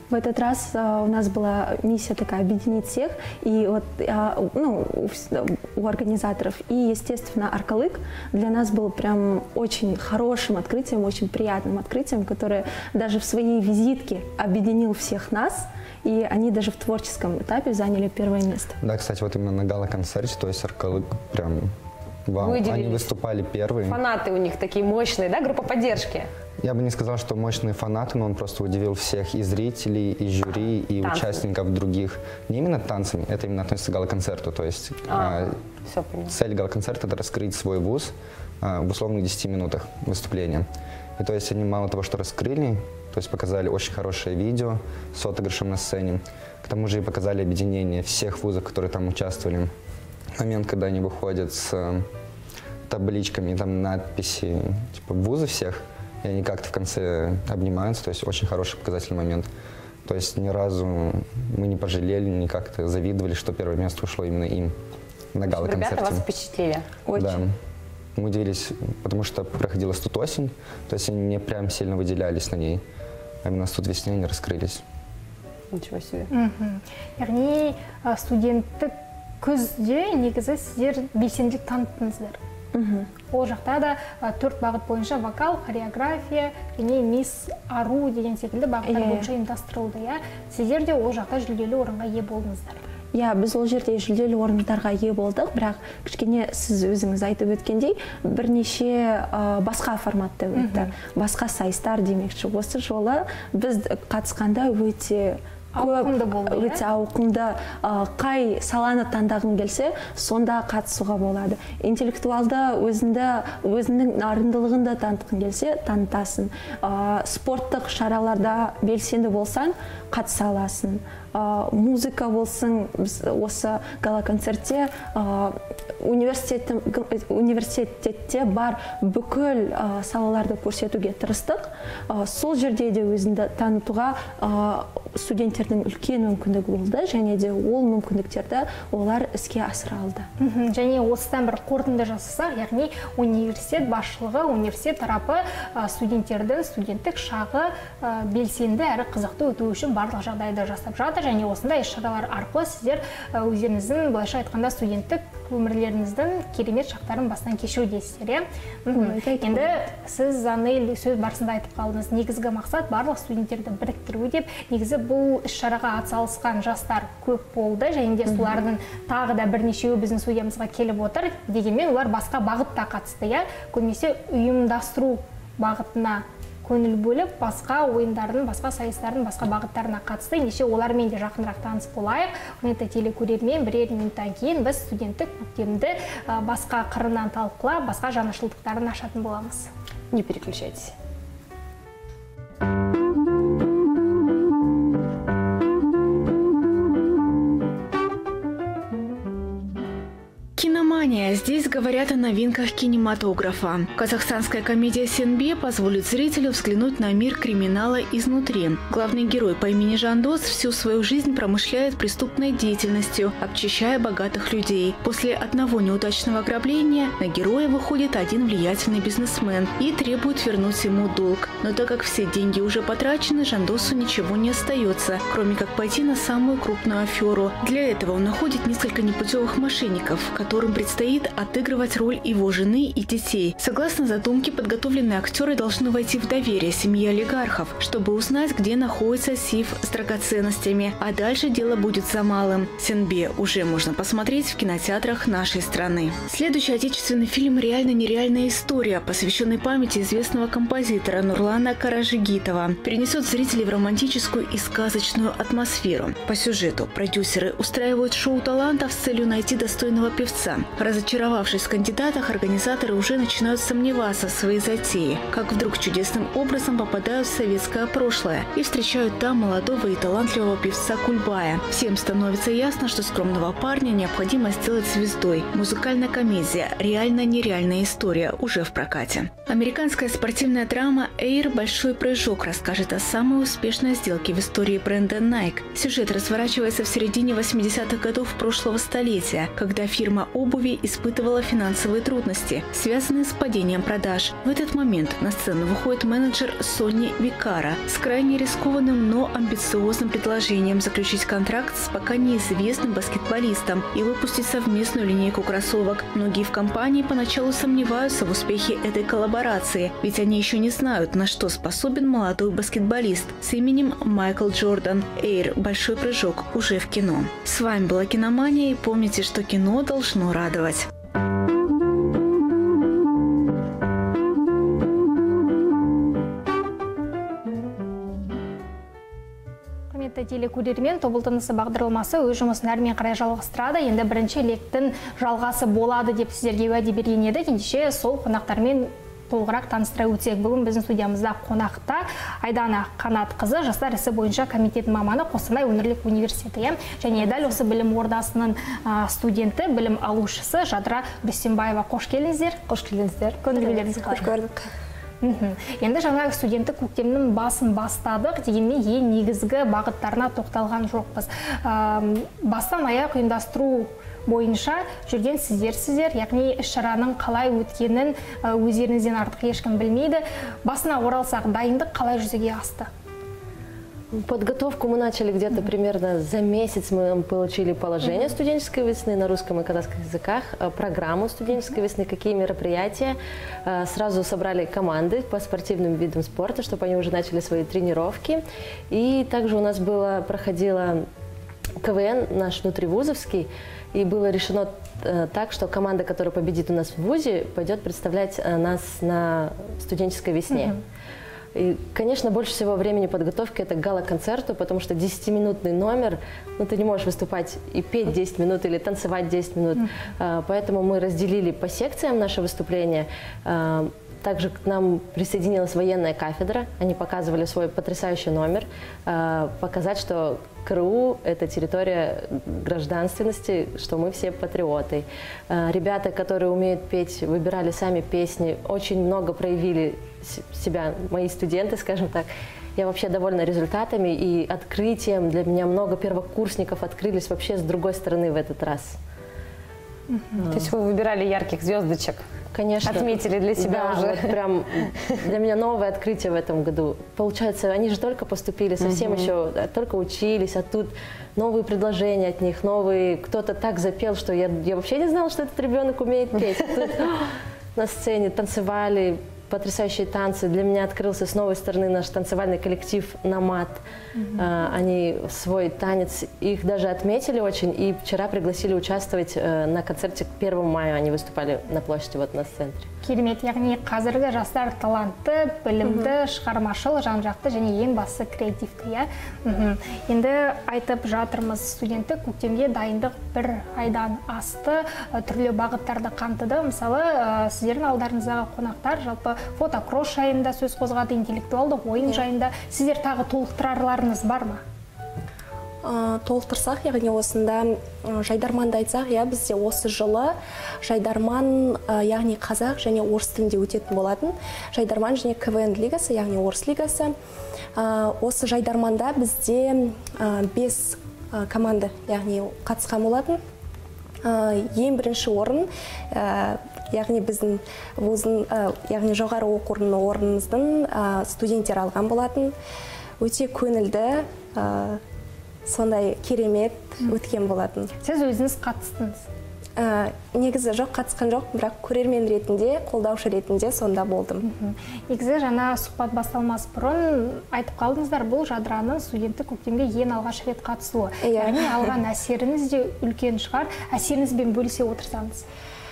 В этот раз а, у нас была миссия такая объединить всех, и вот а, ну, у, у организаторов, и, естественно, Аркалык для нас был прям очень хорошим открытием, очень приятным открытием, которое даже в своей визитке объединил всех нас, и они даже в творческом этапе заняли первое место. Да, кстати, вот именно на гала-концерте, то есть Аркалык прям вау, они выступали первые. Фанаты у них такие мощные, да, группа поддержки? Я бы не сказал, что мощные фанаты, но он просто удивил всех и зрителей, и жюри, и танцами. Участников других. Не именно танцами, это именно относится к гала-концерту. То есть а, а, все понял. Цель гала-концерта – это раскрыть свой вуз а, в условных десяти минутах выступления. И то есть они мало того, что раскрыли, то есть показали очень хорошее видео с отыгрышем на сцене. К тому же и показали объединение всех вузов, которые там участвовали. Момент, когда они выходят с э, табличками, там надписи, типа вузы всех, и они как-то в конце обнимаются, то есть очень хороший показательный момент. То есть ни разу мы не пожалели, не как-то завидовали, что первое место ушло именно им на гала-концерте. Ребята вас впечатлили? Очень. Да. Мы удивились, потому что проходила студ осень, то есть они не прям сильно выделялись на ней, а именно студ весне они раскрылись. Ничего себе. Яғни студенттік күзде негізі сіздер белсенділік таныттыңыздар. Ол жақта да төрт бағыт бойынша вокал, хореография және мисс ару деген секілді бағыттар бойынша ұйымдастырылды. Сіздер де ол жақта жүлделі орынға ие болдыңыздар. Иә, біз ол жерде жүлделі орындарға ие болдық, бірақ кішкене сіз өзіңіз айтып өткендей, бірнеше басқа форматта өтті, басқа сайыстар демекші. Осы жолы біз қатысқанда өте ауқымды болды, өте ауқымды, қай саланы таңдағың келсе, сонда қатысуға болады. Интеллектуалды өзіңді, өзінің арындылығында танытқың келсе, танытасың. Спорттық шараларда белсенді болсаң, қатыса аласың. Музыка болсын, біз осы гала-концертте университетте бар бүкіл салаларды көрсетуге тырыстық. Сол жерде де өзіңді танытуға студенттердің үлкен мүмкіндігі болды, және де ол мүмкіндіктерді олар іске асыра алды. Және осыдан бір қорытынды жасасақ, яғни университет басшылығы, университет тарапы студенттердің студенттік шағы белсенді әрі қызықты өту үшін барлық жағдайды жасап жатыр, және осындай іс-шаралар арқылы сіздер өздеріңіздің, былайша айтқанда, студенттік өмірлеріңіздің керемет шақтарын бастан кешірудесіздер. Енді сіз Занель сөз барысында айтып қалдыңыз, негізгі мақсат барлық студенттерді біріктіру деп. Негізі бұл іс-шараға атсалысқан жастар көп болды, және де солардың тағы да бірнешеуі біздің студиямызға келіп отыр. Дегенмен олар басқа бағытта қатысты. Көбінесе ұйымдастыру бағытына көңіл бөліп, басқа ойындардың, басқа сайыстардың, басқа бағыттарына қатысты. Ендеше олармен де жақынырақ таныс болайық. Құрметті телекөрермен, бірер минуттан кейін біз студенттік мектебінде басқа қырынан талқылап, басқа жаңашылдықтарын ашатын боламыз. Не переключайтесь. Киномания. Здесь говорят о новинках кинематографа. Казахстанская комедия «Сенбе» позволит зрителю взглянуть на мир криминала изнутри. Главный герой по имени Жандос всю свою жизнь промышляет преступной деятельностью, обчищая богатых людей. После одного неудачного ограбления на героя выходит один влиятельный бизнесмен и требует вернуть ему долг. Но так как все деньги уже потрачены, Жандосу ничего не остается, кроме как пойти на самую крупную аферу. Для этого он находит несколько непутевых мошенников, которым предстоит отыгрывать роль его жены и детей. Согласно задумке, подготовленные актеры должны войти в доверие семьи олигархов, чтобы узнать, где находится сейф с драгоценностями. А дальше дело будет за малым. «Сенбе» уже можно посмотреть в кинотеатрах нашей страны. Следующий отечественный фильм «Реально-нереальная история», посвященный памяти известного композитора Нурлана Каражигитова, перенесет зрителей в романтическую и сказочную атмосферу. По сюжету продюсеры устраивают шоу талантов с целью найти достойного певца. Разочаровавшись в кандидатах, организаторы уже начинают сомневаться в своей затее, как вдруг чудесным образом попадают в советское прошлое и встречают там молодого и талантливого певца Кульбая. Всем становится ясно, что скромного парня необходимо сделать звездой. Музыкальная комедия «Реально-нереальная история» уже в прокате. Американская спортивная драма «Эйр. Большой прыжок» расскажет о самой успешной сделке в истории бренда Nike. Сюжет разворачивается в середине восьмидесятых годов прошлого столетия, когда фирма обуви испытывает испытывала финансовые трудности, связанные с падением продаж. В этот момент на сцену выходит менеджер Сони Викара с крайне рискованным, но амбициозным предложением заключить контракт с пока неизвестным баскетболистом и выпустить совместную линейку кроссовок. Многие в компании поначалу сомневаются в успехе этой коллаборации, ведь они еще не знают, на что способен молодой баскетболист с именем Майкл Джордан. Эйр «Большой прыжок» уже в кино. С вами была Киномания, и помните, что кино должно радовать. Құрметті телекөрермен, тобыл тынысы бағдарламасы өз жұмысын әрмен қарай жалғастырады. Енді бірінші лектің жалғасы болады деп сіздерге уәде берген еді. Ендеше сол қонақтармен толығырақ таныстыра өтсек. Бүгін біздің студиямызда қонақта Айдана Қанат қызы, жастар ісі бойынша комитет маманы, Қостанай өңірлік университеті. Және дәл осы білім ордасының студенті, білім алушысы Жадыра Рүстембаева. Қош келдіңіздер. Қош келдіңіздер. Көңілдеріңіз қалай? Қош көрдік. Енді жаңағы студенттік көктемнің басын бастадық, дегенмен ең негізгі бағыттарына тоқталған жоқпыз. Бастан аяқ ұйымдастыру бойынша жүрген сіздер-сіздер, яғни іс-шараның қалай өткенін өздеріңізден артық ешкім білмейді. Басына оралсақ, дайындық қалай жүзеге асты? Подготовку мы начали где-то примерно за месяц. Мы получили положение студенческой весны на русском и казахских языках, программу студенческой весны, какие мероприятия. Сразу собрали команды по спортивным видам спорта, чтобы они уже начали свои тренировки. И также у нас было, проходило КВН наш внутривузовский, и было решено так, что команда, которая победит у нас в вузе, пойдет представлять нас на студенческой весне. И, конечно, больше всего времени подготовки это к гала-концерту, потому что десятиминутный номер, ну, ты не можешь выступать и петь десять минут или танцевать десять минут. Mm. Поэтому мы разделили по секциям наше выступление. Также к нам присоединилась военная кафедра. Они показывали свой потрясающий номер. Показать, что КРУ – это территория гражданственности, что мы все патриоты. Ребята, которые умеют петь, выбирали сами песни, очень много проявили себя, мои студенты, скажем так. Я вообще довольна результатами и открытием. Для меня много первокурсников открылись вообще с другой стороны в этот раз. То есть вы выбирали ярких звездочек? Конечно. Отметили для себя да, уже. Вот прям для меня новое открытие в этом году. Получается, они же только поступили, совсем угу. еще только учились, а тут новые предложения от них, новые. Кто-то так запел, что я, я вообще не знала, что этот ребенок умеет петь. А тут на сцене танцевали, потрясающие танцы. Для меня открылся с новой стороны наш танцевальный коллектив «Намат». Mm-hmm. Они свой танец, их даже отметили очень. И вчера пригласили участвовать на концерте к первому мая. Они выступали на площади вот на центре. Керемет, яғни қазіргі жастар талантты, білімді, шығармашыл, жан-жақты және ең басы креативті, иә. Енді айтып жатырмыз, студенттік көктемге дайындық бір айдан асты, түрлі бағыттарды қамтыды. Мысалы, сіздердің алдарыңыздағы қонақтар жалпы фотокросс жайында сөз қозғады, интеллектуалды ойын жайында. Сіздер тағы толықтырарларыңыз бар ма? Толықтырсақ, яғни осында жайдарманды айтсақ, я бізде осы жылы жайдарман, яғни қазақ және орыс тілінде өтетін болатын. Жайдарман және КВН лигасы, яғни орыс лигасы. Осы жайдарманда бізде бес команда, яғни қатысқан болатын. Ең бірінші орын, яғни біздің вузын, яғни жоғары оқу орнымыздың студенттер алған болатын. Өте көңілді, сондай керемет өткен болатын. Сіз өзіңіз қатыстыңыз? Негізі жоқ, қатысқан жоқ, бірақ көрермен ретінде, қолдаушы ретінде сонда болдым. Негізі жаңа сұхбат басталмас бұрын айтып қалдыңыздар, бұл Жадыраның студенттік көктемге ең алғаш рет қатысуы. Яғни алған әсеріңіз де үлкен шығар, әсеріңізбен бөлісе отырсаңыз.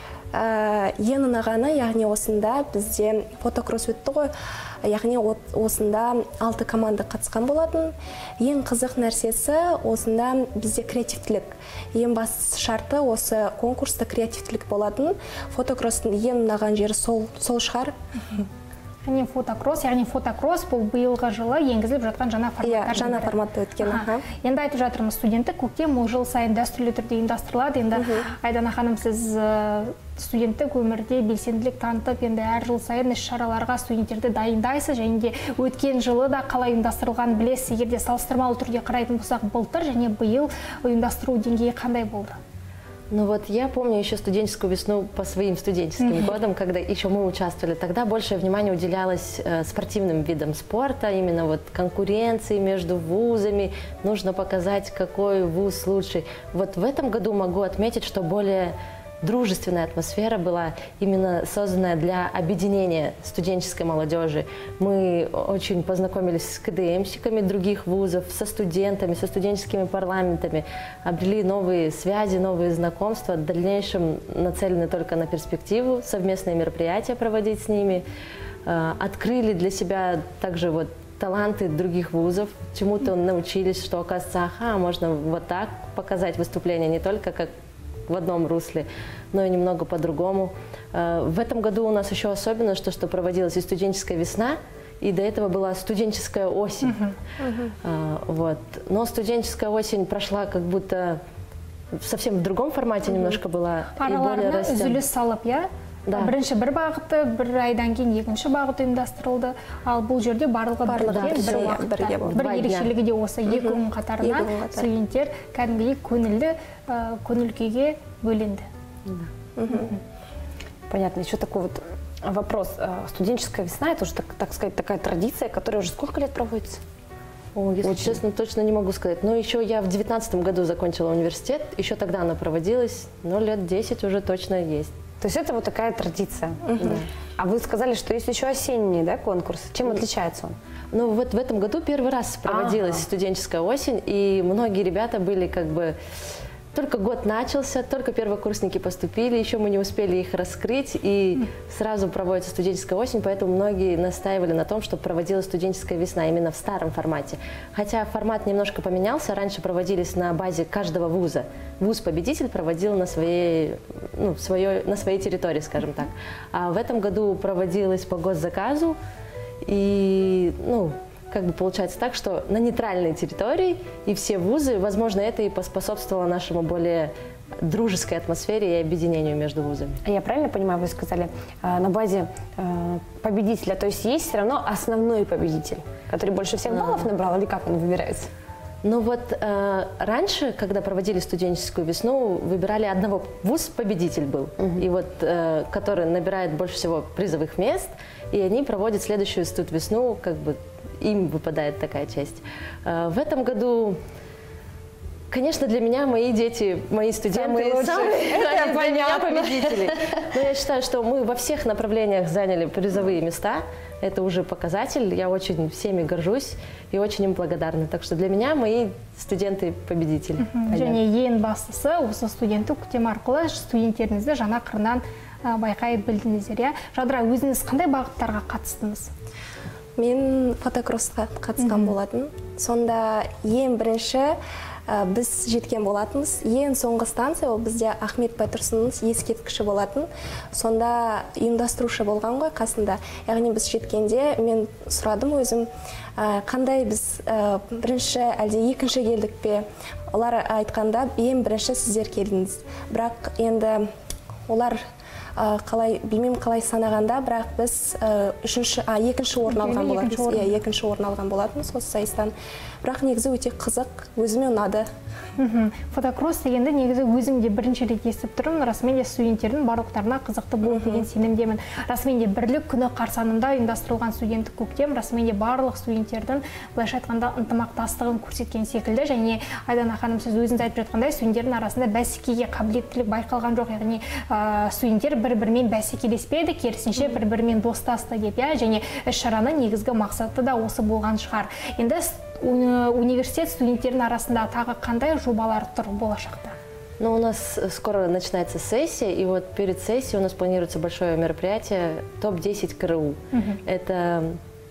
Ең ұнағаны, яғни осында бізде фотокросс өтті ғой, яғни осында алты команда қатысқан болатын. Ең қызық нәрсесі осында бізде креативтілік. Ең басты шарты осы конкурста креативтілік болатын. Фотокросстың ең ұнаған жері сол шығар. Яғни фотокросс, яғни фотокросс бұл биылғы жылы енгізіліп жатқан жаңа форматтар. Иә, жаңа форматта өткен. Енді айтып жатырмыз, студенттік көктем ол жыл сайын дәстүрлі түрде ұйымдастырылады. Енді Айдана ханым, сіз студенттік өмірде белсенділік танытып, енді әр жыл сайын іс-шараларға студенттерді дайындайсыз, және де өткен жылы да қалай ұйымдастырылған білесіз. Егерде салыстырмалы түрде қарайтын болсақ, былтыр және биыл ұйымдастыру деңгейі қандай болды? Ну вот я помню еще студенческую весну по своим студенческим mm-hmm. годам, когда еще мы участвовали. Тогда большее внимание уделялось э, спортивным видам спорта, именно вот конкуренции между вузами. Нужно показать, какой вуз лучший. Вот в этом году могу отметить, что более дружественная атмосфера была именно созданная для объединения студенческой молодежи. Мы очень познакомились с ка дэ эмщиками других вузов, со студентами, со студенческими парламентами, обрели новые связи, новые знакомства, в дальнейшем нацелены только на перспективу, совместные мероприятия проводить с ними, открыли для себя также вот таланты других вузов, чему-то научились, что, оказывается, ага, можно вот так показать выступление, не только как в одном русле, но и немного по-другому. В этом году у нас еще особенно, что, что проводилась и студенческая весна, и до этого была студенческая осень. Uh-huh. Uh-huh. Вот. Но студенческая осень прошла как будто совсем в другом формате, uh-huh. немножко была. Параларына үзіліс салып, я? Да. Бірінші бір бағыты, бір айдан кейін екінші бағыт ұйымдастырылды. Ал бұл жерде барлығы бірге бір уақытта. Бір ерекшелігі де осы екі күн қатарына студенттер кәдімгідей көңілді, көңіл күйге бөленді. Понятно. Еще такой вот вопрос. Студенческая весна – это уже, так, так сказать, такая традиция, которая уже сколько лет проводится? О, если Очень. честно, точно не могу сказать. Но еще я в девятнадцатом году закончила университет, еще тогда она проводилась, но лет десять уже точно есть. То есть это вот такая традиция. Uh-huh. Да. А вы сказали, что есть еще осенний, да, конкурс. Чем отличается он? Ну вот в этом году первый раз проводилась ага. студенческая осень, и многие ребята были как бы... Только год начался, только первокурсники поступили, еще мы не успели их раскрыть, и сразу проводится студенческая осень, поэтому многие настаивали на том, чтобы проводилась студенческая весна именно в старом формате. Хотя формат немножко поменялся, раньше проводились на базе каждого вуза. Вуз-победитель проводил на своей, ну, своей, на своей территории, скажем так. А в этом году проводилась по госзаказу, и, ну, как бы получается так, что на нейтральной территории и все вузы, возможно, это и поспособствовало нашему более дружеской атмосфере и объединению между вузами. А я правильно понимаю, вы сказали, на базе победителя, то есть есть все равно основной победитель, который больше всех баллов набрал, или как он выбирается? Ну вот э, раньше, когда проводили студенческую весну, выбирали одного, вуз-победитель был, uh-huh. и вот, э, который набирает больше всего призовых мест, и они проводят следующую студ-весну, как бы им выпадает такая честь. Э, в этом году, конечно, для меня мои дети, мои студенты самые, самые это для меня победители. Но я считаю, что мы во всех направлениях заняли призовые места. Это уже показатель. Я очень всеми горжусь и очень им благодарна. Так что для меня мои студенты победители. Және ең бастысы осы студенттік күтем арқылы студенттеріңізді жаңа қырынан байқай білдіңіздер. иә? Жадыра, өзіңіз қандай бағыттарға қатыстыңыз? Мен фотокроссқа қатысқан болатын. Сонда ең бірінші біз жеткен болатынбыз. Ең соңғы станция ол бізде Ахмет Байтұрсынның ескерткіші болатын. Сонда ұйымдастырушы болған ғой қасында. Яғни біз жеткенде мен сұрадым өзім, қандай біз бірінші әлде екінші келдік пе? Олар айтқанда ең бірінші сіздер келдіңіз. Бірақ енді олар қалай, білмеймін қалай санағанда, бірақ біз үшінші, а, екінші орын алған болатынбыз. Иә, екінші орын алған болатынбыз осы сайыстан. Бірақ негізі өте қызық, өзіме ұнады. Фотокросс дегенде негізі өзім де бірінші рет естіп тұрмын. Расымен де студенттердің барлықтарына қызықты болды деген сенімдемін. Расымен де бірлік күні қарсаңында ұйымдастырылған студенттік көктем, расымен де барлық студенттердің былайша айтқанда ынтымақтастығын көрсеткен секілді. Және Айдана ханым, сіз өзіңіз айтып жатқандай, студенттердің арасында бәсекеге қабілеттілік байқалған жоқ. Яғни студенттер бір-бірімен бәсекелеспеді, керісінше бір-бірімен достасты деп, иә, және іс-шараның негізгі мақсаты да осы болған шығар. Енді университет студенттердің арасында тағы қандай жобалар тұр болашақта? Ну, у нас скоро начинается сессия, и вот перед сессией у нас планируется большое мероприятие топ десять ка эр у. Uh-huh. Это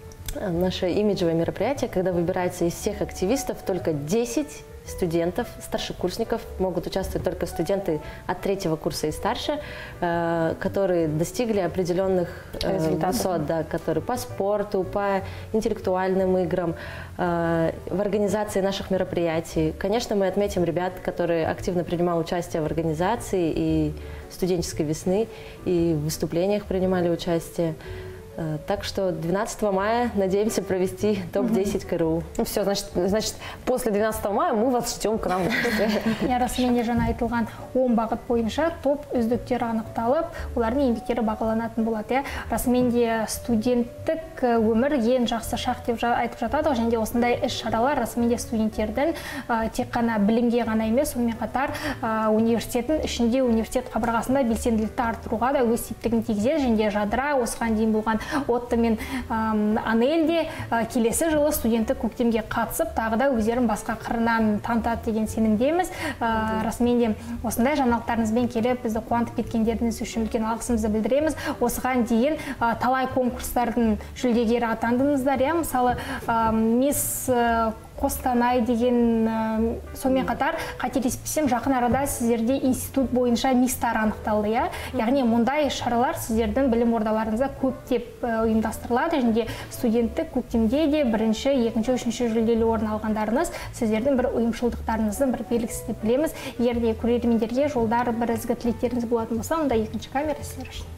наше имиджевое мероприятие, когда выбирается из всех активистов только десять студентов, старшекурсников, могут участвовать только студенты от третьего курса и старше, э, которые достигли определенных э, высот, да, которые по спорту, по интеллектуальным играм, э, в организации наших мероприятий. Конечно, мы отметим ребят, которые активно принимали участие в организации и студенческой весны, и в выступлениях принимали участие. Э, Так что двенадцатого мая надеемся провести топ десять КРУ. Ну все, значит, значит, после двенадцатого мая мы вас ждем к нам. Я расыменде жаңа айтылған он бағыт бойынша топ үздіктері анықталып, олардың еңбектері бағаланатын болады. Иә. Расыменде студенттік өмір ең жақсы шақ деп айтып жатады, және де осындай іс-шаралар расыменде студенттердің ә, тек қана білімге ғана емес, сонымен қатар ә, университеттің ішінде университет қабырғасында белсенділікті арттыруға да өз септігін тигізеді. Және де жадыра осыған дейін болған Отто мен Анельде келесі жылы студенттік көктемге қатысып, тағы да өздерін басқа қырынан танытады деген сенімдеміз. Расымен де осындай жаңалықтарыңызбен келіп, бізді қуантып кеткендеріңіз үшін үлкен алғысымызды білдіреміз. Осыған дейін талай конкурстардың жүлдегері атандыңыздар. Иә, мысалы, мисс Қостанай деген, сонымен қатар, қателеспесем, жақын арада сіздерде институт бойынша мистар анықталды. Я? Яғни мұндай шаралар сіздердің білім ордаларыңызда көптеп ұйымдастырылады. Және студенттік көктемде де бірінші, екінші, үшінші жүлделі орын алғандарыңыз сіздердің бір ұйымшылдықтарыңыздың бір белгісі деп білеміз. Егер де көрермендерге жолдар бір ізгі тілектеріңіз болатын болса, онда екінші камера сіздер үшін.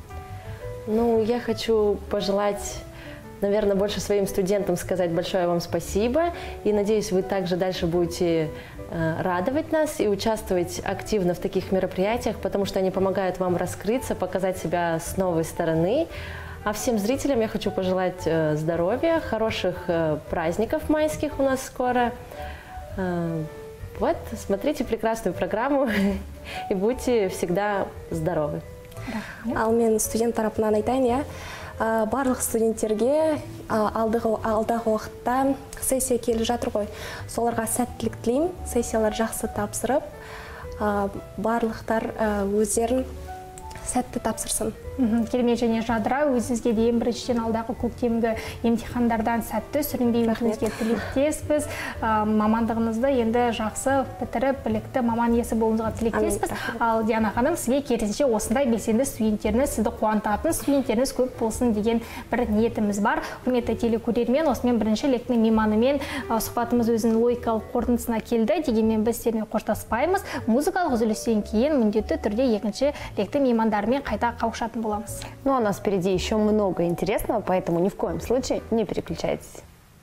Ну, я хочу пожелать, наверное, больше своим студентам сказать большое вам спасибо. И надеюсь, вы также дальше будете э, радовать нас и участвовать активно в таких мероприятиях, потому что они помогают вам раскрыться, показать себя с новой стороны. А всем зрителям я хочу пожелать э, здоровья, хороших э, праздников майских у нас скоро. Э, вот, смотрите прекрасную программу и будьте всегда здоровы. Ал мен студент тарапынан айтайын, иә. Барлық студенттерге алдағы уақытта сессия келіп жатыр ғой. Соларға сәттілік тілеймін, сессиялар жақсы тапсырып, барлықтар өздерін сәтті тапсырсын. Керемет. Және жадыра, өзіңізге дейін біріншіден алдағы көктемгі емтихандардан сәтті сүрінбей өтуіңізге тілектеспіз. Мамандығыңызды енді жақсы бітіріп, білікті маман иесі болуыңызға тілектеспіз. Ал Диана ханым, сізге керісінше осындай белсенді студенттеріңіз, сізді қуантатын студенттеріңіз көп болсын деген бір ниетіміз бар. Құрметті телекөрермен, осымен бірінші лектің мейманымен сұхбатымыз өзінің логикалық қорытындысына келді. Дегенмен біз сіздермен қоштаспаймыз. Музыкалық үзілістен кейін міндетті түрде екінші лектің меймандарымен қайта қауышатын боламыз. Ну, а у нас впереди еще много интересного, поэтому ни в коем случае не переключайтесь.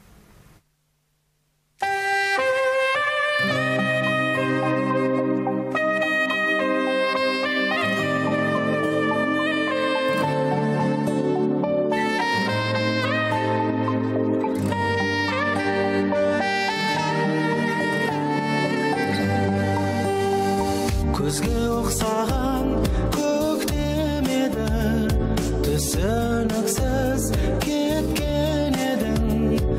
Көзге ұқсаған көктем еді, түсініксіз кеткен едің.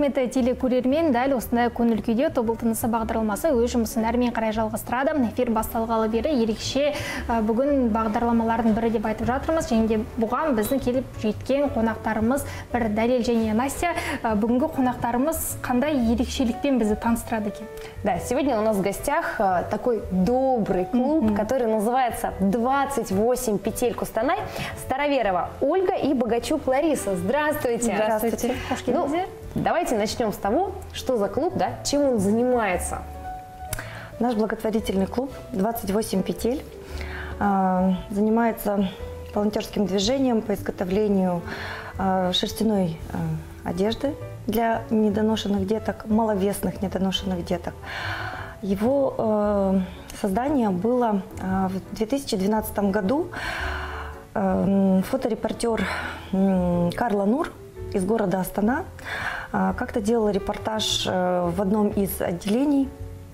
құрметті телекөрермен, дәл осындай көңіл күйде тобыл тынысы бағдарламасы өз жұмысын әрмен қарай жалғастырады. Эфир басталғалы бері ерекше бүгін бағдарламалардың бірі деп айтып жатырмыз. Және де бұған біздің келіп жеткен қонақтарымыз бір дәлел. Және Настя, бүгінгі қонақтарымыз қандай ерекшелікпен бізді таныстырады екен? Да, сегодня у нас в гостях такой добрый клуб, mm-hmm. который называется двадцать восемь петель Кустанай. Староверова Ольга и Богачук Лариса. Здравствуйте. Здравствуйте. Ну, давайте начнем с того, что за клуб, да, чем он занимается. Наш благотворительный клуб «двадцать восемь петель» э, занимается волонтерским движением по изготовлению э, шерстяной э, одежды для недоношенных деток, маловесных недоношенных деток. Его э, создание было э, в две тысячи двенадцатом году. Э, фоторепортер э, Карла Нур из города Астана э, как-то делала репортаж э, в одном из отделений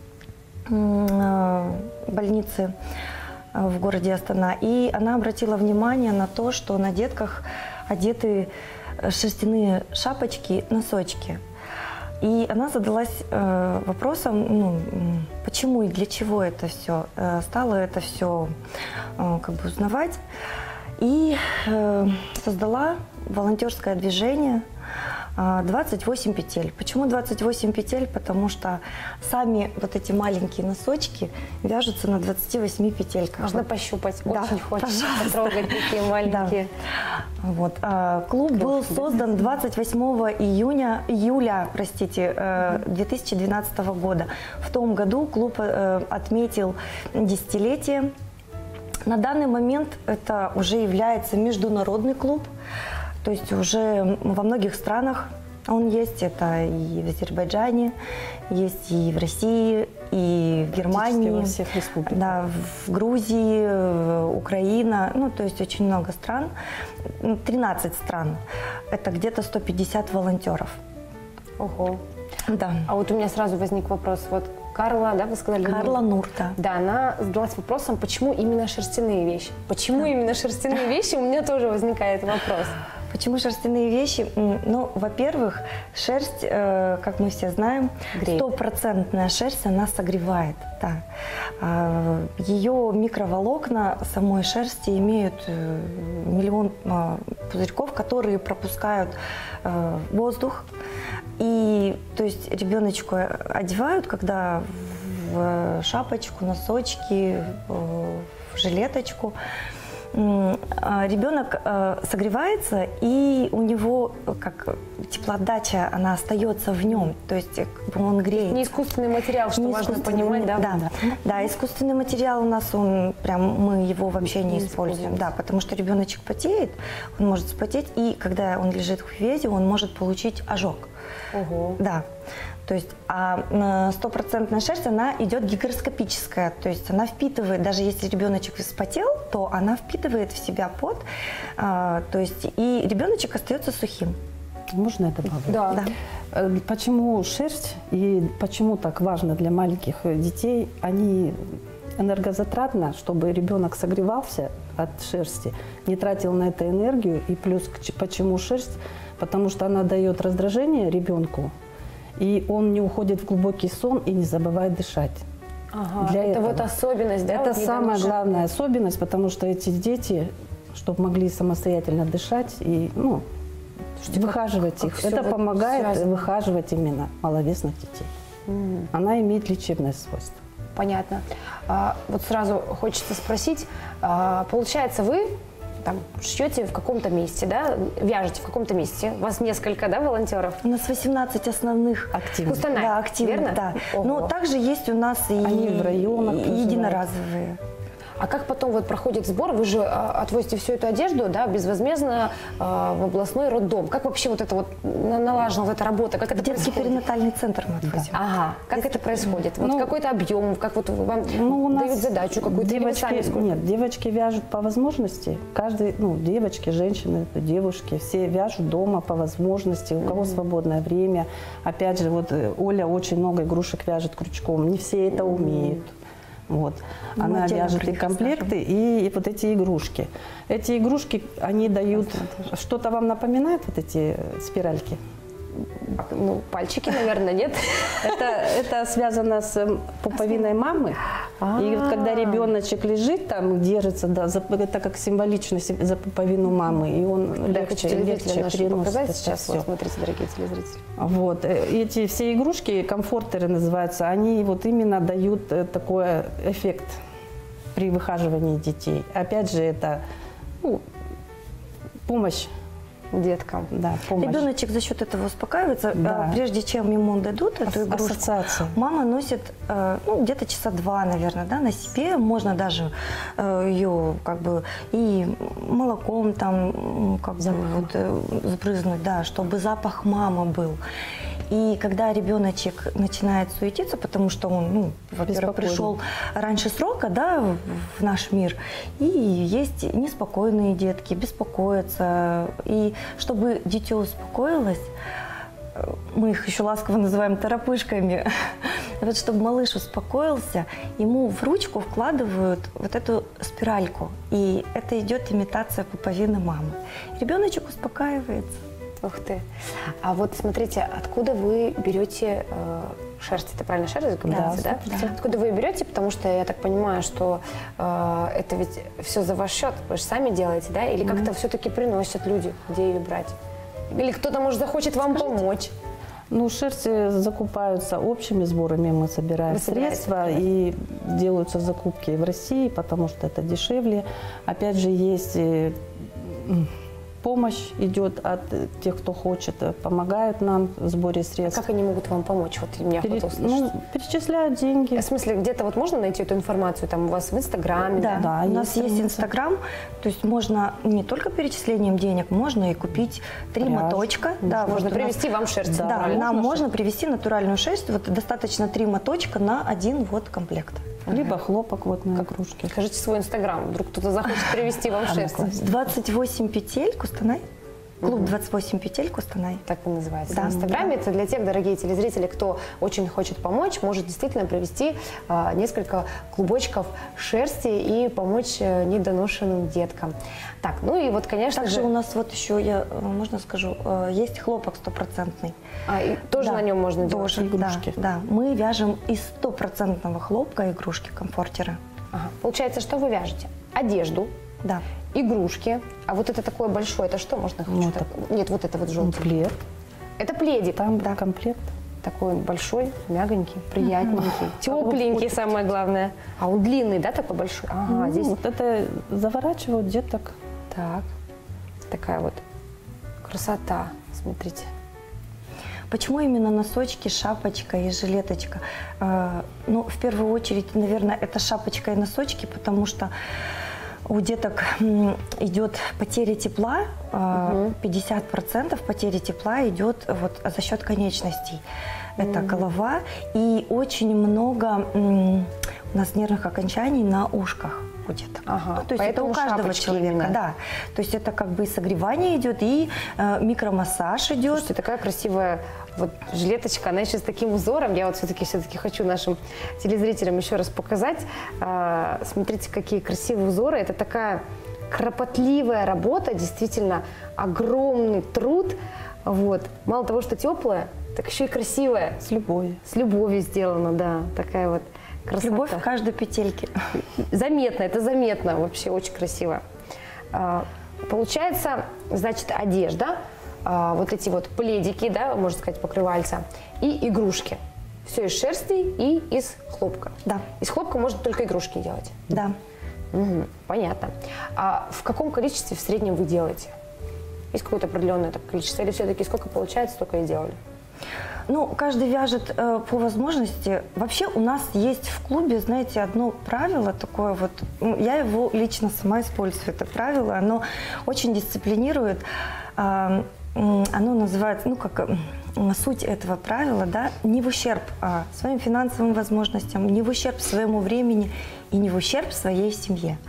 э, больницы э, в городе Астана. И она обратила внимание на то, что на детках одеты шерстяные шапочки, носочки. И она задалась э, вопросом, ну, почему и для чего это все. Э, стала это все э, как бы узнавать и э, создала волонтерское движение двадцать восемь петель. Почему двадцать восемь петель? Потому что сами вот эти маленькие носочки вяжутся на двадцати восьми петельках. Можно пощупать, да, очень хочется потрогать такие маленькие. Да. Вот. Клуб был создан двадцать восьмого июня, июля, простите, две тысячи двенадцатого года. В том году клуб отметил десятилетие. На данный момент это уже является международный клуб. То есть уже во многих странах он есть. Это и в Азербайджане, есть и в России, и в Германии. Во всех республиках. Да, в Грузии, Украина. Ну, то есть очень много стран. тринадцать стран. Это где-то сто пятьдесят волонтеров. Ого. Да. А вот у меня сразу возник вопрос. Вот Карла, да, вы сказали? Карла Нур, да. Да, она задалась вопросом, почему именно шерстяные вещи? Почему да. именно шерстяные вещи? У меня тоже возникает вопрос. Почему шерстяные вещи? Ну, во-первых, шерсть, э, как мы все знаем, стопроцентная шерсть, она согревает. Да. Э, ее микроволокна самой шерсти имеют э, миллион э, пузырьков, которые пропускают э, воздух. И, то есть, ребеночку одевают, когда в шапочку, носочки, в жилеточку. Ребенок согревается, и у него как теплоотдача, она остается в нем, то есть как бы он греет. Не искусственный материал, что не важно понимать, да? Да, да. Да, искусственный материал у нас, он прям, мы его вообще не, не используем, да, потому что ребеночек потеет, он может вспотеть, и когда он лежит в кювете, он может получить ожог. Ого. Да. То есть а стопроцентная шерсть, она идет гигроскопическая, то есть она впитывает, даже если ребеночек вспотел, то она впитывает в себя пот, а, то есть и ребеночек остается сухим. Можно это добавить? Да. да. Почему шерсть и почему так важно для маленьких детей? Они энергозатратно, чтобы ребенок согревался от шерсти, не тратил на это энергию, и плюс почему шерсть? Потому что она дает раздражение ребенку, и он не уходит в глубокий сон и не забывает дышать. Ага, Для это этого. вот особенность, да? Это вот самая главная особенность, потому что эти дети, чтобы могли самостоятельно дышать и ну, выхаживать как, их, как это вот помогает связано. выхаживать именно маловесных детей. Mm. Она имеет лечебное свойство. Понятно. А, вот сразу хочется спросить, а, получается, вы там шьете в каком-то месте, да, вяжете в каком-то месте. У вас несколько, да, волонтеров? У нас восемнадцать основных активных. Кустанай, да, активных, верно? да. Ого. Но также есть у нас и, Они в районах и единоразовые. А как потом вот проходит сбор? Вы же а, отвозите всю эту одежду, да, безвозмездно а, в областной роддом. Как вообще вот это вот налажена вот эта работа? Как это Детский происходит? перинатальный центр мы отвозим. Да. Ага. Как Детский... это происходит? Вот ну, какой-то объем, как вот вам ну, у нас дают задачу какую-то? девочки, нет, девочки вяжут по возможности. Каждый, ну, девочки, женщины, девушки, все вяжут дома по возможности. У кого mm-hmm. свободное время. Опять же, вот Оля очень много игрушек вяжет крючком. Не все это умеют. Mm-hmm. Вот. Ну, Она вяжет и комплекты, и, и вот эти игрушки. Эти игрушки, они дают... Что-то вам напоминает вот эти спиральки? Ну, пальчики, наверное, нет? Это, это связано с пуповиной мамы. И вот когда ребеночек лежит там, держится, да, за, это как символично за пуповину мамы, и он Да, легче, хочу легче телезрителям переносит показать это сейчас. всё. Вот, смотрите, дорогие телезрители. Вот. Эти все игрушки, комфортеры называются, они вот именно дают э, такой эффект при выхаживании детей. Опять же, это ну, помощь деткам. Да, помощь. Ребеночек за счет этого успокаивается. Да. А, Прежде чем ему дадут эту Ас- игрушку, ассоциация. мама носит э, ну, где-то часа два, наверное, да, на себе. Можно даже э, ее как бы и молоком там м, как бы вот, э, сбрызнуть, да, чтобы запах мамы был. И когда ребеночек начинает суетиться, потому что он, ну, во-первых, пришел раньше срока, да, в, в наш мир, и есть неспокойные детки, беспокоятся. И чтобы дитё успокоилось, мы их еще ласково называем торопышками, вот чтобы малыш успокоился, ему в ручку вкладывают вот эту спиральку, и это идет имитация пуповины мамы. Ребеночек успокаивается. Ух ты. А вот смотрите, откуда вы берете э, шерсть? Это правильно шерсть говорится, да? Да. Откуда вы ее берете? Потому что я так понимаю, что э, это ведь все за ваш счет. Вы же сами делаете, да? Или как-то Mm-hmm. все-таки приносят люди, где ее брать? Или кто-то, может, захочет вам Скажите. помочь? Ну, шерсти закупаются общими сборами, мы собираем Вы собираете, средства, да? и делаются закупки в России, потому что это дешевле. Опять же, есть э, м, помощь идет от тех, кто хочет, помогают нам в сборе средств. Как они могут вам помочь? Вот мне Пере- охота услышать. ну, перечисляют деньги. В смысле, где-то вот можно найти эту информацию? Там у вас в Инстаграме? Да, Да, у нас есть есть страница. Инстаграм, то есть можно не только перечислением денег, можно и купить три Пряжу. моточка. Да, Можно вот у нас- привезти вам шерсть. Да, натуральную. нам можно привезти натуральную шерсть, вот достаточно три моточка на один вот комплект. Либо хлопок вот на игрушке. Скажите свой Инстаграм, вдруг кто-то захочет привезти вам шерсть. двадцать восемь петель, Кустанай. Клуб двадцать восемь петель, Кустанай. Так и называется. Да. В Инстаграме это для тех, дорогие телезрители, кто очень хочет помочь, может действительно привезти а, несколько клубочков шерсти и помочь а, недоношенным деткам. Так, ну и вот, конечно Также же... у нас вот еще, я, э, можно скажу, э, есть хлопок стопроцентный. А, и тоже Да, на нем можно делать тоже, игрушки? Да, да. Мы вяжем из стопроцентного хлопка игрушки, комфортеры. Ага. Получается, что вы вяжете? Одежду, Да. игрушки. А вот это такое большое, это что можно? Ну, Хочу так- Нет, вот это вот желтый. Комплект. Это пледик. Там комплект. Такой большой, мягонький, приятненький, тепленький, самое главное. А он длинный, да, такой большой? Ага, Ну, здесь вот это заворачивают деток. так. Такая вот красота. Смотрите. Почему именно носочки, шапочка и жилеточка? Э, Ну, в первую очередь, наверное, это шапочка и носочки, потому что у деток м, идет потеря тепла, э, пятьдесят процентов потери тепла идет вот за счет конечностей. Это голова и очень много м, у нас нервных окончаний на ушках у деток. Ага, Ну, то есть это у поэтому каждого шапочки человека, именно. да. То есть это как бы и согревание идет, и э, микромассаж идет. Слушайте, такая красивая вот жилеточка, она еще с таким узором. Я вот все-таки все-таки хочу нашим телезрителям еще раз показать. А, смотрите, какие красивые узоры. Это такая кропотливая работа, действительно огромный труд. Вот. Мало того, что теплая, так еще и красивая. С любовью. С любовью сделана, да. Такая вот красота. Любовь в каждой петельке. Заметно, это заметно, вообще очень красиво. А, Получается, значит, одежда, а, вот эти вот пледики, да, можно сказать, покрывальца, и игрушки. Все из шерсти и из хлопка. Да. Из хлопка можно только игрушки делать. Да. Мгм, понятно. А в каком количестве в среднем вы делаете? Есть какое-то определенное так количество? Или все-таки сколько получается, столько и делали? Ну, каждый вяжет э, по возможности. Вообще у нас есть в клубе, знаете, одно правило такое вот, ну, я его лично сама использую, это правило, оно очень дисциплинирует, э, м, оно называется, ну, как э, суть этого правила, да, не в ущерб а, своим финансовым возможностям, не в ущерб своему времени и не в ущерб своей семье.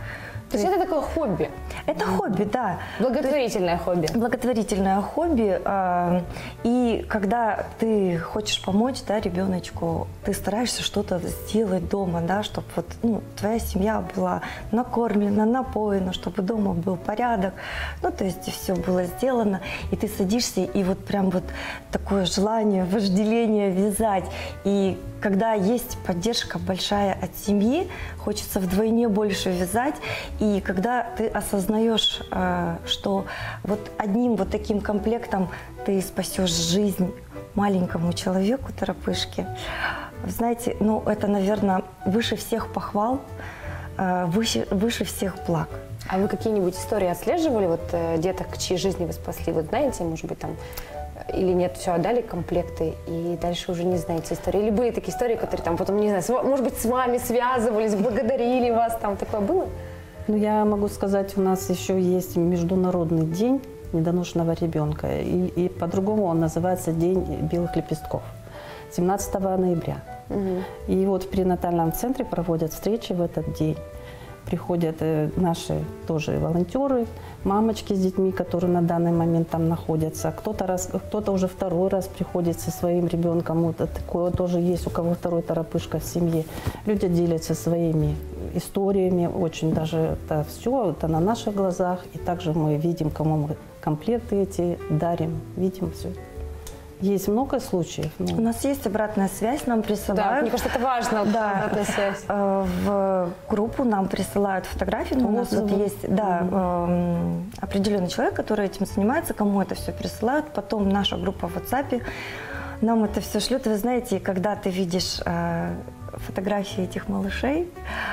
То есть это такое хобби? Это хобби, да. Благотворительное хобби. Благотворительное хобби. э, И когда ты хочешь помочь, да, ребеночку, ты стараешься что-то сделать дома, да, чтобы вот, ну, твоя семья была накормлена, напоена, чтобы дома был порядок. Ну, то есть все было сделано. И ты садишься, и вот прям вот такое желание, вожделение вязать. И когда есть поддержка большая от семьи, хочется вдвойне больше вязать. И когда ты осознаешь, э, что вот одним вот таким комплектом ты спасешь жизнь маленькому человеку, торопышке, знаете, ну это, наверное, выше всех похвал, э, выше, выше всех благ. А вы какие-нибудь истории отслеживали, вот э, деток, чьи жизни вы спасли? Вот знаете, может быть, там, или нет, все, отдали комплекты, и дальше уже не знаете истории? Или были такие истории, которые там потом, не знаю, с, может быть, с вами связывались, благодарили вас, там такое было? Ну, я могу сказать, у нас еще есть Международный день недоношенного ребенка, и, и по-другому он называется День белых лепестков, семнадцатого ноября. Угу. И вот в перинатальном центре проводят встречи в этот день. Приходят наши тоже волонтеры, мамочки с детьми, которые на данный момент там находятся. Кто-то раз, кто-то уже второй раз приходит со своим ребенком. Вот такое тоже есть, у кого второй торопышка в семье. Люди делятся своими историями. Очень даже это все это на наших глазах. И также мы видим, кому мы комплекты эти дарим. Видим все. Есть много случаев. Но... У нас есть обратная связь, нам присылают. Да, мне кажется, это важно, да, обратная связь. В группу нам присылают фотографии. У нас вот есть, да, mm-hmm. определенный человек, который этим занимается, кому это все присылают. Потом наша группа в WhatsApp нам это все шлет. Вы знаете, когда ты видишь фотографии этих малышей,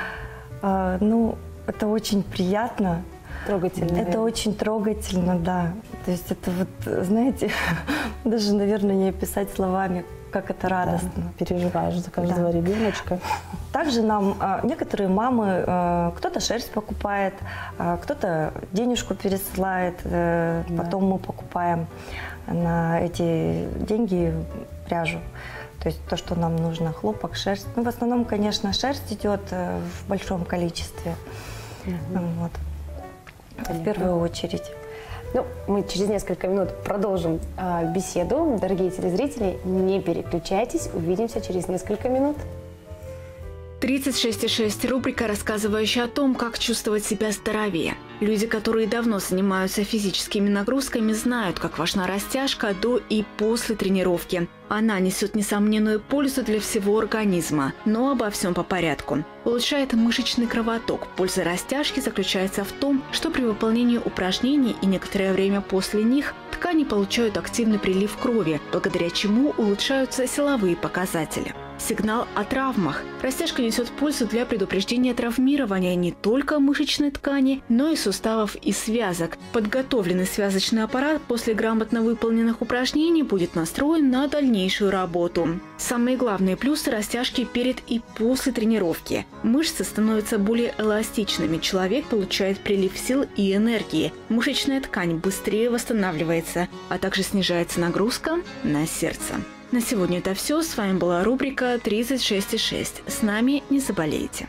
ну, это очень приятно. Трогательно. Это очень трогательно, да. То есть это вот, знаете, даже, наверное, не описать словами, как это радостно. Да, переживаешь за каждого да. ребеночка. Также нам а, некоторые мамы, а, кто-то шерсть покупает, а, кто-то денежку пересылает, а, да. потом мы покупаем на эти деньги пряжу. То есть то, что нам нужно, хлопок, шерсть. Ну, в основном, конечно, шерсть идет в большом количестве. Угу. Вот. Понятно. В первую очередь. Ну, мы через несколько минут продолжим э, беседу. Дорогие телезрители, не переключайтесь. Увидимся через несколько минут. тридцать шесть и шесть – рубрика, рассказывающая о том, как чувствовать себя здоровее. Люди, которые давно занимаются физическими нагрузками, знают, как важна растяжка до и после тренировки. Она несет несомненную пользу для всего организма, но обо всем по порядку. Улучшает мышечный кровоток. Польза растяжки заключается в том, что при выполнении упражнений и некоторое время после них ткани получают активный прилив крови, благодаря чему улучшаются силовые показатели. Сигнал о травмах. Растяжка несет пользу для предупреждения травмирования не только мышечной ткани, но и суставов и связок. Подготовленный связочный аппарат после грамотно выполненных упражнений будет настроен на дальнейшую работу. Самые главные плюсы растяжки перед и после тренировки. Мышцы становятся более эластичными, человек получает прилив сил и энергии. Мышечная ткань быстрее восстанавливается, а также снижается нагрузка на сердце. На сегодня это все. С вами была рубрика тридцать шесть и шесть. С нами не заболеете.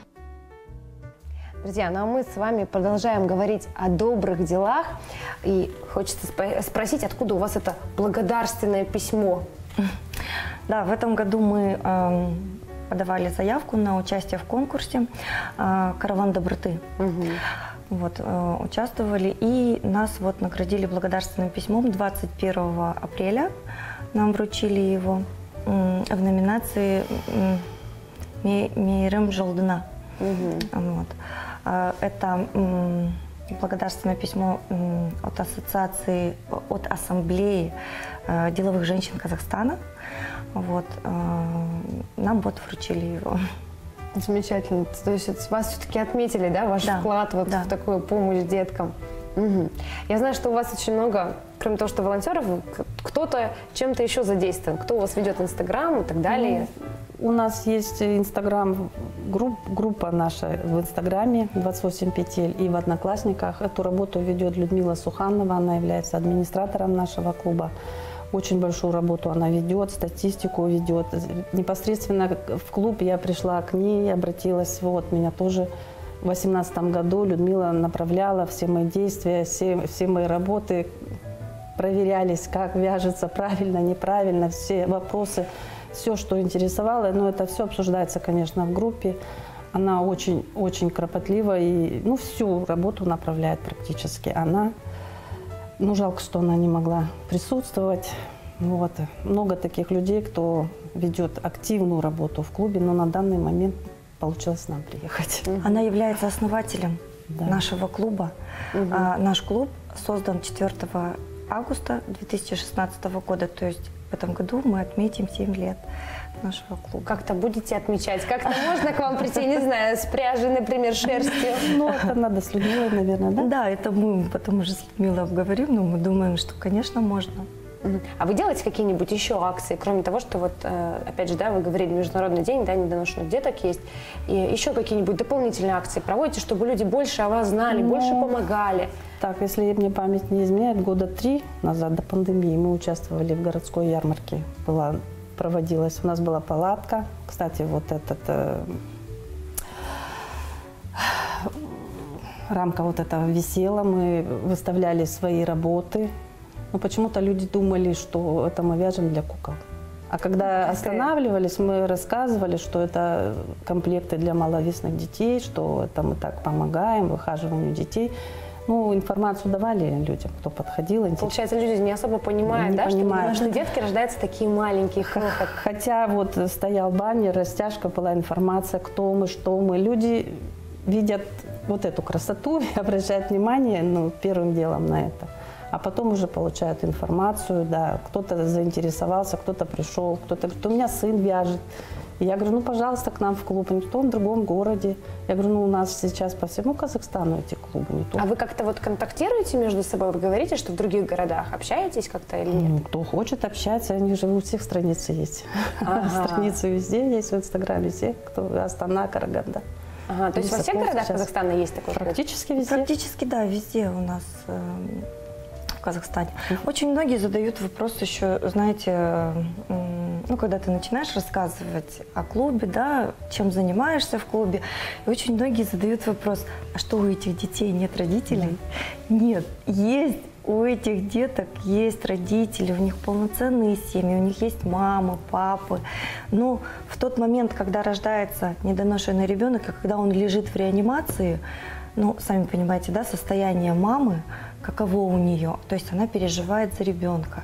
Друзья, ну а мы с вами продолжаем говорить о добрых делах. И хочется спо- спросить, откуда у вас это благодарственное письмо? Да, в этом году мы э, подавали заявку на участие в конкурсе э, «Караван доброты». Угу. Вот, э, участвовали и нас вот наградили благодарственным письмом двадцать первого апреля. Нам вручили его э, в номинации э, «Мейрым Жолдына». Угу. Вот. Э, это э, благодарственное письмо э, от ассоциации, от ассамблеи э, деловых женщин Казахстана. Вот, э, нам вот вручили его. Замечательно. То есть вас все-таки отметили, да, ваш да, вклад вот да. в такую помощь деткам. Угу. Я знаю, что у вас очень много, кроме того, что волонтеров, кто-то чем-то еще задействован. Кто у вас ведет Инстаграм и так далее? Ну, у нас есть Инстаграм, групп, группа наша в Инстаграме двадцать восемь петель и в Одноклассниках. Эту работу ведет Людмила Суханова, она является администратором нашего клуба. Очень большую работу она ведет, статистику ведет. Непосредственно в клуб я пришла к ней, обратилась, вот, меня тоже две тысячи восемнадцатом году Людмила направляла все мои действия, все, все мои работы, проверялись, как вяжется правильно, неправильно, все вопросы, все, что интересовало. Но это все обсуждается, конечно, в группе. Она очень-очень кропотлива и ну, всю работу направляет практически она. Ну, жалко, что она не могла присутствовать. Вот. Много таких людей, кто ведет активную работу в клубе, но на данный момент получилось нам приехать. Она является основателем да. нашего клуба. Угу. А, наш клуб создан четвёртого августа две тысячи шестнадцатого года, то есть в этом году мы отметим семь лет нашего клуба. Как-то будете отмечать? Как-то можно к вам прийти, не знаю, с пряжей, например, шерстью? Ну, это надо с Людмилой, наверное, да? Да, это мы потом уже с Людмилой обговорим, но мы думаем, что, конечно, можно. А вы делаете какие-нибудь еще акции, кроме того, что вот, опять же, да, вы говорили, Международный день, да, недоношенных деток есть, и еще какие-нибудь дополнительные акции проводите, чтобы люди больше о вас знали, ну, больше помогали? Так, если мне память не изменяет, года три назад, до пандемии, мы участвовали в городской ярмарке. Была, проводилась, у нас была палатка. Кстати, вот этот... Э, рамка вот эта висела, мы выставляли свои работы. Но почему-то люди думали, что это мы вяжем для кукол. А когда останавливались, мы рассказывали, что это комплекты для маловесных детей, что это мы так помогаем выхаживанию детей. Ну, информацию давали людям, кто подходил. Получается, люди не особо понимают, не да, понимают. Что, что детки рождаются такие маленькие. Хотя вот стоял баннер, растяжка, была информация, кто мы, что мы. Люди видят вот эту красоту и обращают внимание ну, первым делом на это. А потом уже получают информацию, да, кто-то заинтересовался, кто-то пришел, кто-то говорит, у меня сын вяжет. И я говорю, ну, пожалуйста, к нам в клуб, не то в другом городе. Я говорю, ну, у нас сейчас по всему Казахстану эти клубы, не то. А вы как-то вот контактируете между собой? Вы говорите, что в других городах общаетесь как-то или нет? Ну, кто хочет общаться, они же у всех страницы есть. Ага. Страницы везде есть, в Инстаграме, все, кто Астана, Караганда. Ага, то есть во всех городах Казахстана есть такой клуб? Практически везде. Практически, да, везде у нас э, в Казахстане. Очень многие задают вопрос еще, знаете, э, ну, когда ты начинаешь рассказывать о клубе, да, чем занимаешься в клубе, и очень многие задают вопрос, а что у этих детей нет родителей? Mm. Нет, есть. У этих деток есть родители, у них полноценные семьи, у них есть мамы, папы. Но в тот момент, когда рождается недоношенный ребенок, и когда он лежит в реанимации, ну, сами понимаете, да, состояние мамы, каково у нее, то есть она переживает за ребенка.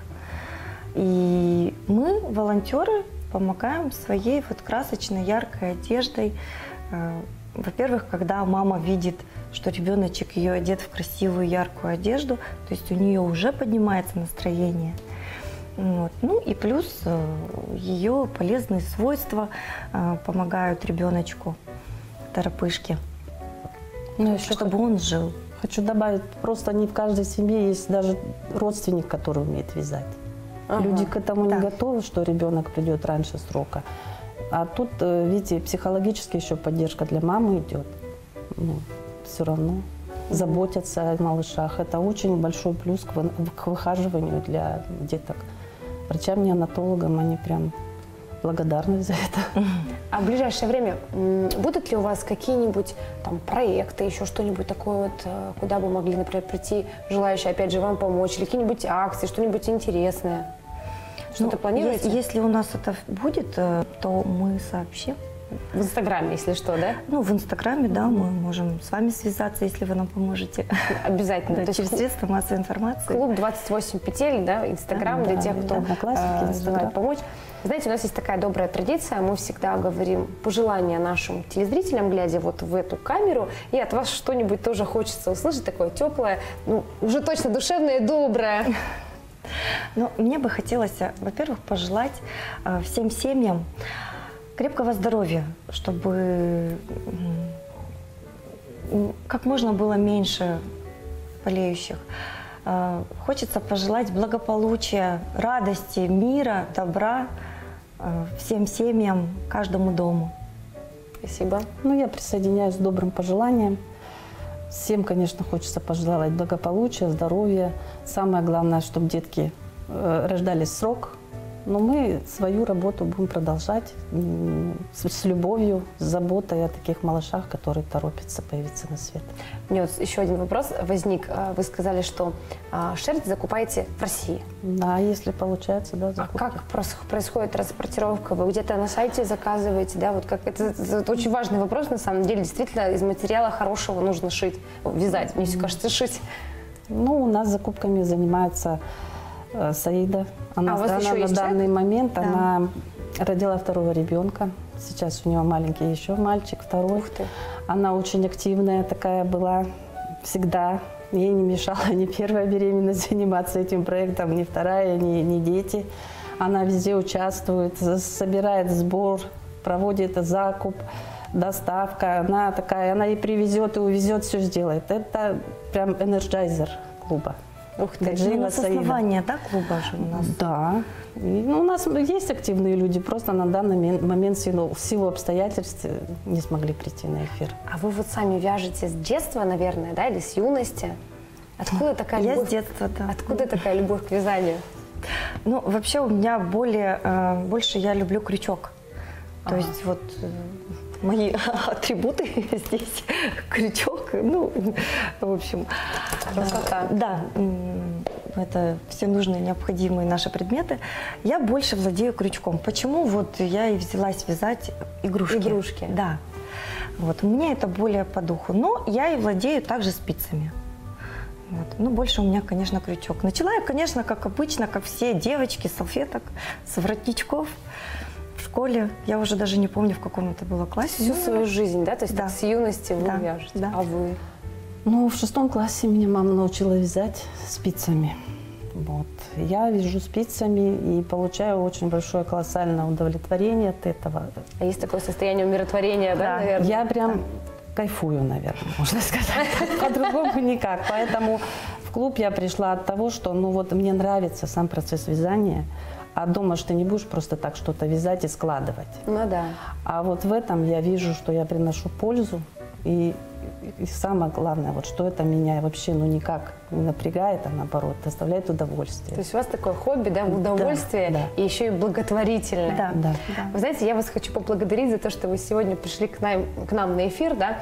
И мы, волонтеры, помогаем своей вот красочной, яркой одеждой. Во-первых, когда мама видит, что ребеночек ее одет в красивую, яркую одежду, то есть у нее уже поднимается настроение. Вот. Ну и плюс ее полезные свойства помогают ребеночку, торопышке, ну, еще чтобы он жил. Хочу добавить, просто не в каждой семье есть даже родственник, который умеет вязать. Ага. Люди к этому да. не готовы, что ребенок придет раньше срока. А тут, видите, психологически еще поддержка для мамы идет. Ну, все равно заботятся о малышах. Это очень большой плюс к, вы, к выхаживанию для деток. Врачам-неонатологам они прям благодарны за это. А в ближайшее время будут ли у вас какие-нибудь там проекты, еще что-нибудь такое, вот, куда бы могли, например, прийти желающие, опять же, вам помочь, или какие-нибудь акции, что-нибудь интересное? Что-то ну, планируете? Если, если у нас это будет, то мы сообщим. В Инстаграме, если что, да? Ну, в Инстаграме, да, mm-hmm. мы можем с вами связаться, если вы нам поможете. Обязательно. Да, То через есть средства массовой информации. Клуб двадцать восемь петель, да, Инстаграм, да, для тех, кто да, желает помочь. Знаете, у нас есть такая добрая традиция, мы всегда говорим пожелания нашим телезрителям, глядя вот в эту камеру, и от вас что-нибудь тоже хочется услышать, такое теплое, ну, уже точно душевное и доброе. Ну, мне бы хотелось, во-первых, пожелать э, всем семьям крепкого здоровья, чтобы как можно было меньше болеющих. Э, хочется пожелать благополучия, радости, мира, добра э, всем семьям, каждому дому. Спасибо. Ну, я присоединяюсь к добрым пожеланиям. Всем, конечно, хочется пожелать благополучия, здоровья. Самое главное, чтобы детки э, рождались в срок, Но мы свою работу будем продолжать с, с любовью, с заботой о таких малышах, которые торопятся появиться на свет. У меня вот еще один вопрос возник. Вы сказали, что шерсть закупаете в России. Да, если получается, да, закупки. А как происходит транспортировка? Вы где-то на сайте заказываете, да? Вот как это, это очень важный вопрос, на самом деле. Действительно, из материала хорошего нужно шить, вязать. Мне все кажется, шить. Ну, у нас закупками занимается э, Саида. Она, а у вас она еще на есть данный человек? момент Да. она родила второго ребенка. Сейчас у нее маленький еще мальчик, второй. Ух ты. Она очень активная такая была всегда. Ей не мешала ни первая беременность заниматься этим проектом, ни вторая, ни, ни дети. Она везде участвует, собирает сбор, проводит закуп, доставка. Она такая, она и привезет, и увезет, все сделает. Это прям энерджайзер клуба. Ух ты, это основание, да, клуба же у нас? Да. И, ну, у нас есть активные люди, просто на данный момент в силу, в силу обстоятельств не смогли прийти на эфир. А вы вот сами вяжете с детства, наверное, да, или с юности? Откуда такая Я любовь? с детства, да. Откуда такая любовь к вязанию? Ну, вообще у меня более, э, больше я люблю крючок. То Ага. есть вот э, мои атрибуты здесь крючок, ну, в общем. Красота. Э, да, м, это все нужные, необходимые наши предметы. Я больше владею крючком. Почему? Вот я и взялась вязать игрушки. Игрушки. Да. Вот, мне это более по духу. Но я и владею также спицами. Вот. Ну, больше у меня, конечно, крючок. Начала я, конечно, как обычно, как все девочки, с салфеток, с воротничков. В школе, я уже даже не помню, в каком это было классе. Всю Ну, свою жизнь, да? То есть да. так с юности вы Да, вяжете. да. А вы? Ну, в шестом классе меня мама научила вязать спицами. Вот. Я вяжу спицами и получаю очень большое колоссальное удовлетворение от этого. А есть такое состояние умиротворения, да, Да, наверное? я прям кайфую, наверное, можно сказать. По-другому никак. Поэтому в клуб я пришла от того, что ну вот мне нравится сам процесс вязания, а дома ж ты не будешь просто так что-то вязать и складывать. Ну да. А вот в этом я вижу, что я приношу пользу. И, и самое главное, вот, что это меня вообще ну, никак не напрягает, а наоборот, доставляет удовольствие. То есть у вас такое хобби, да, удовольствие, да, да. и еще и благотворительное. Да, Да. да. Вы знаете, я вас хочу поблагодарить за то, что вы сегодня пришли к нам, к нам на эфир, да.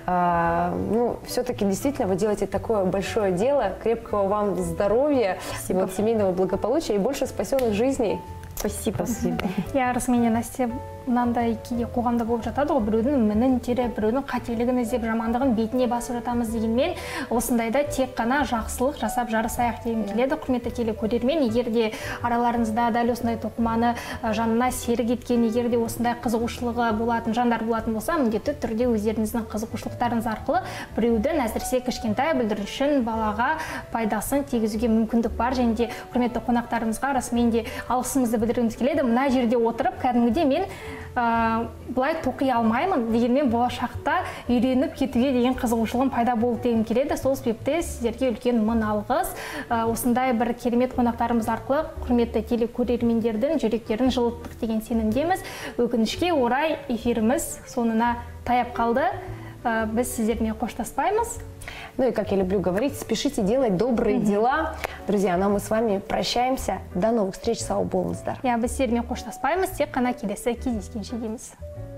А, ну, все-таки действительно вы делаете такое большое дело, крепкого вам здоровья, и вот семейного благополучия и больше спасенных жизней. Спасибо. Спасибо. Я расыменде Настя мынандай кейде қоғамда болып жатады ғой, біреудің мінін тері, біреудің қателігін іздеп жамандығын бетіне басып жатамыз дегенмен, осындайда тек қана жақсылық жасап жарысайық дегім келеді. Құрметті телекөрермен, егер де араларыңызда дәл осындай тоқыманы жанына серік еткен, егер де осындай қызығушылығы болатын жандар болатын болса, міндетті түрде өздеріңіздің қызығушылықтарыңыз арқылы біреудің әсіресе кішкентай бүлдіршін балаға пайдасын тигізуге мүмкіндік бар. Және де құрметті қонақтарымызға расыменде алғысымызды білдіргіміз келеді. Мына жерде отырып, кәдімгідей мен ә, былай тоқи алмаймын дегенмен болашақта үйреніп кетуге деген қызығушылығым пайда болды дегім келеді. Сол себепті сіздерге үлкен мың алғыс. Ә, осындай бір керемет қонақтарымыз арқылы құрметті телекөрермендердің жүректерін жылыттық деген сенімдеміз. Өкінішке орай эфиріміз соңына таяп қалды. Ә, біз сіздермен қоштаспаймыз. Ну и, как я люблю говорить, спешите делать добрые mm-hmm. дела. Друзья, ну а мы с вами прощаемся. До новых встреч. Сау болыңыздар. Я біз сіздермен қоштаспаймыз, тек қана келесі кездескенше дейміз.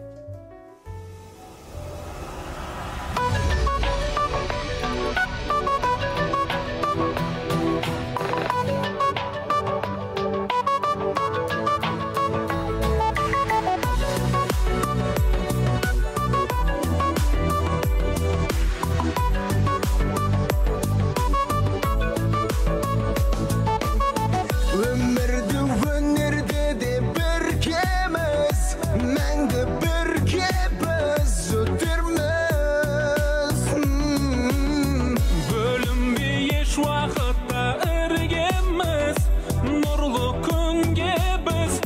Өмірді өнерде де біргеміз, мәңгі бірге біз өтерміз. Бөлінбей еш уақытта іргеміз, нұрлы күнге біз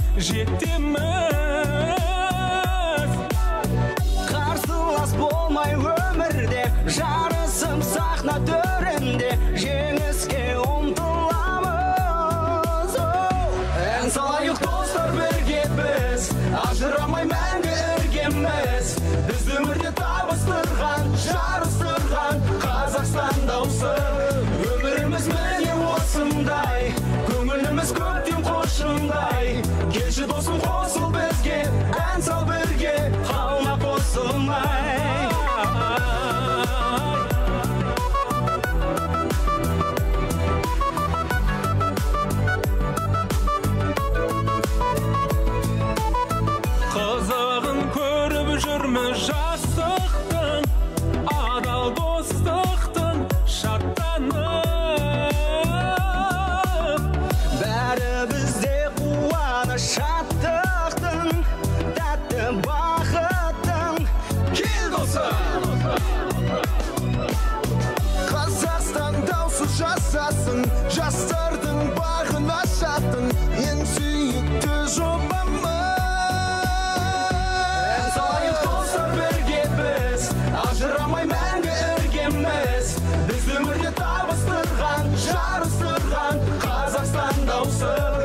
жетеміз. Қарсылас болмай өмірде, жарысым сахна төрінде, жеңіске ұмтыламыз. Ән салайық достар бірге біз, ажырамай мәңгі іргеміз. Бізді өмірде табыстырған, жарыстырған Қазақстан дауысы. Өміріміз міне осындай, көңіліміз көктем қошындай. Қазақстан даусы жасасын, жастардың бағын ашатын ең сүйікті жобамыз. Ән салайық достар бірге біз, ажырамай мәңгі іргеміз. Бізді өмірде табыстырған, жарыстырған Қазақстан даусы.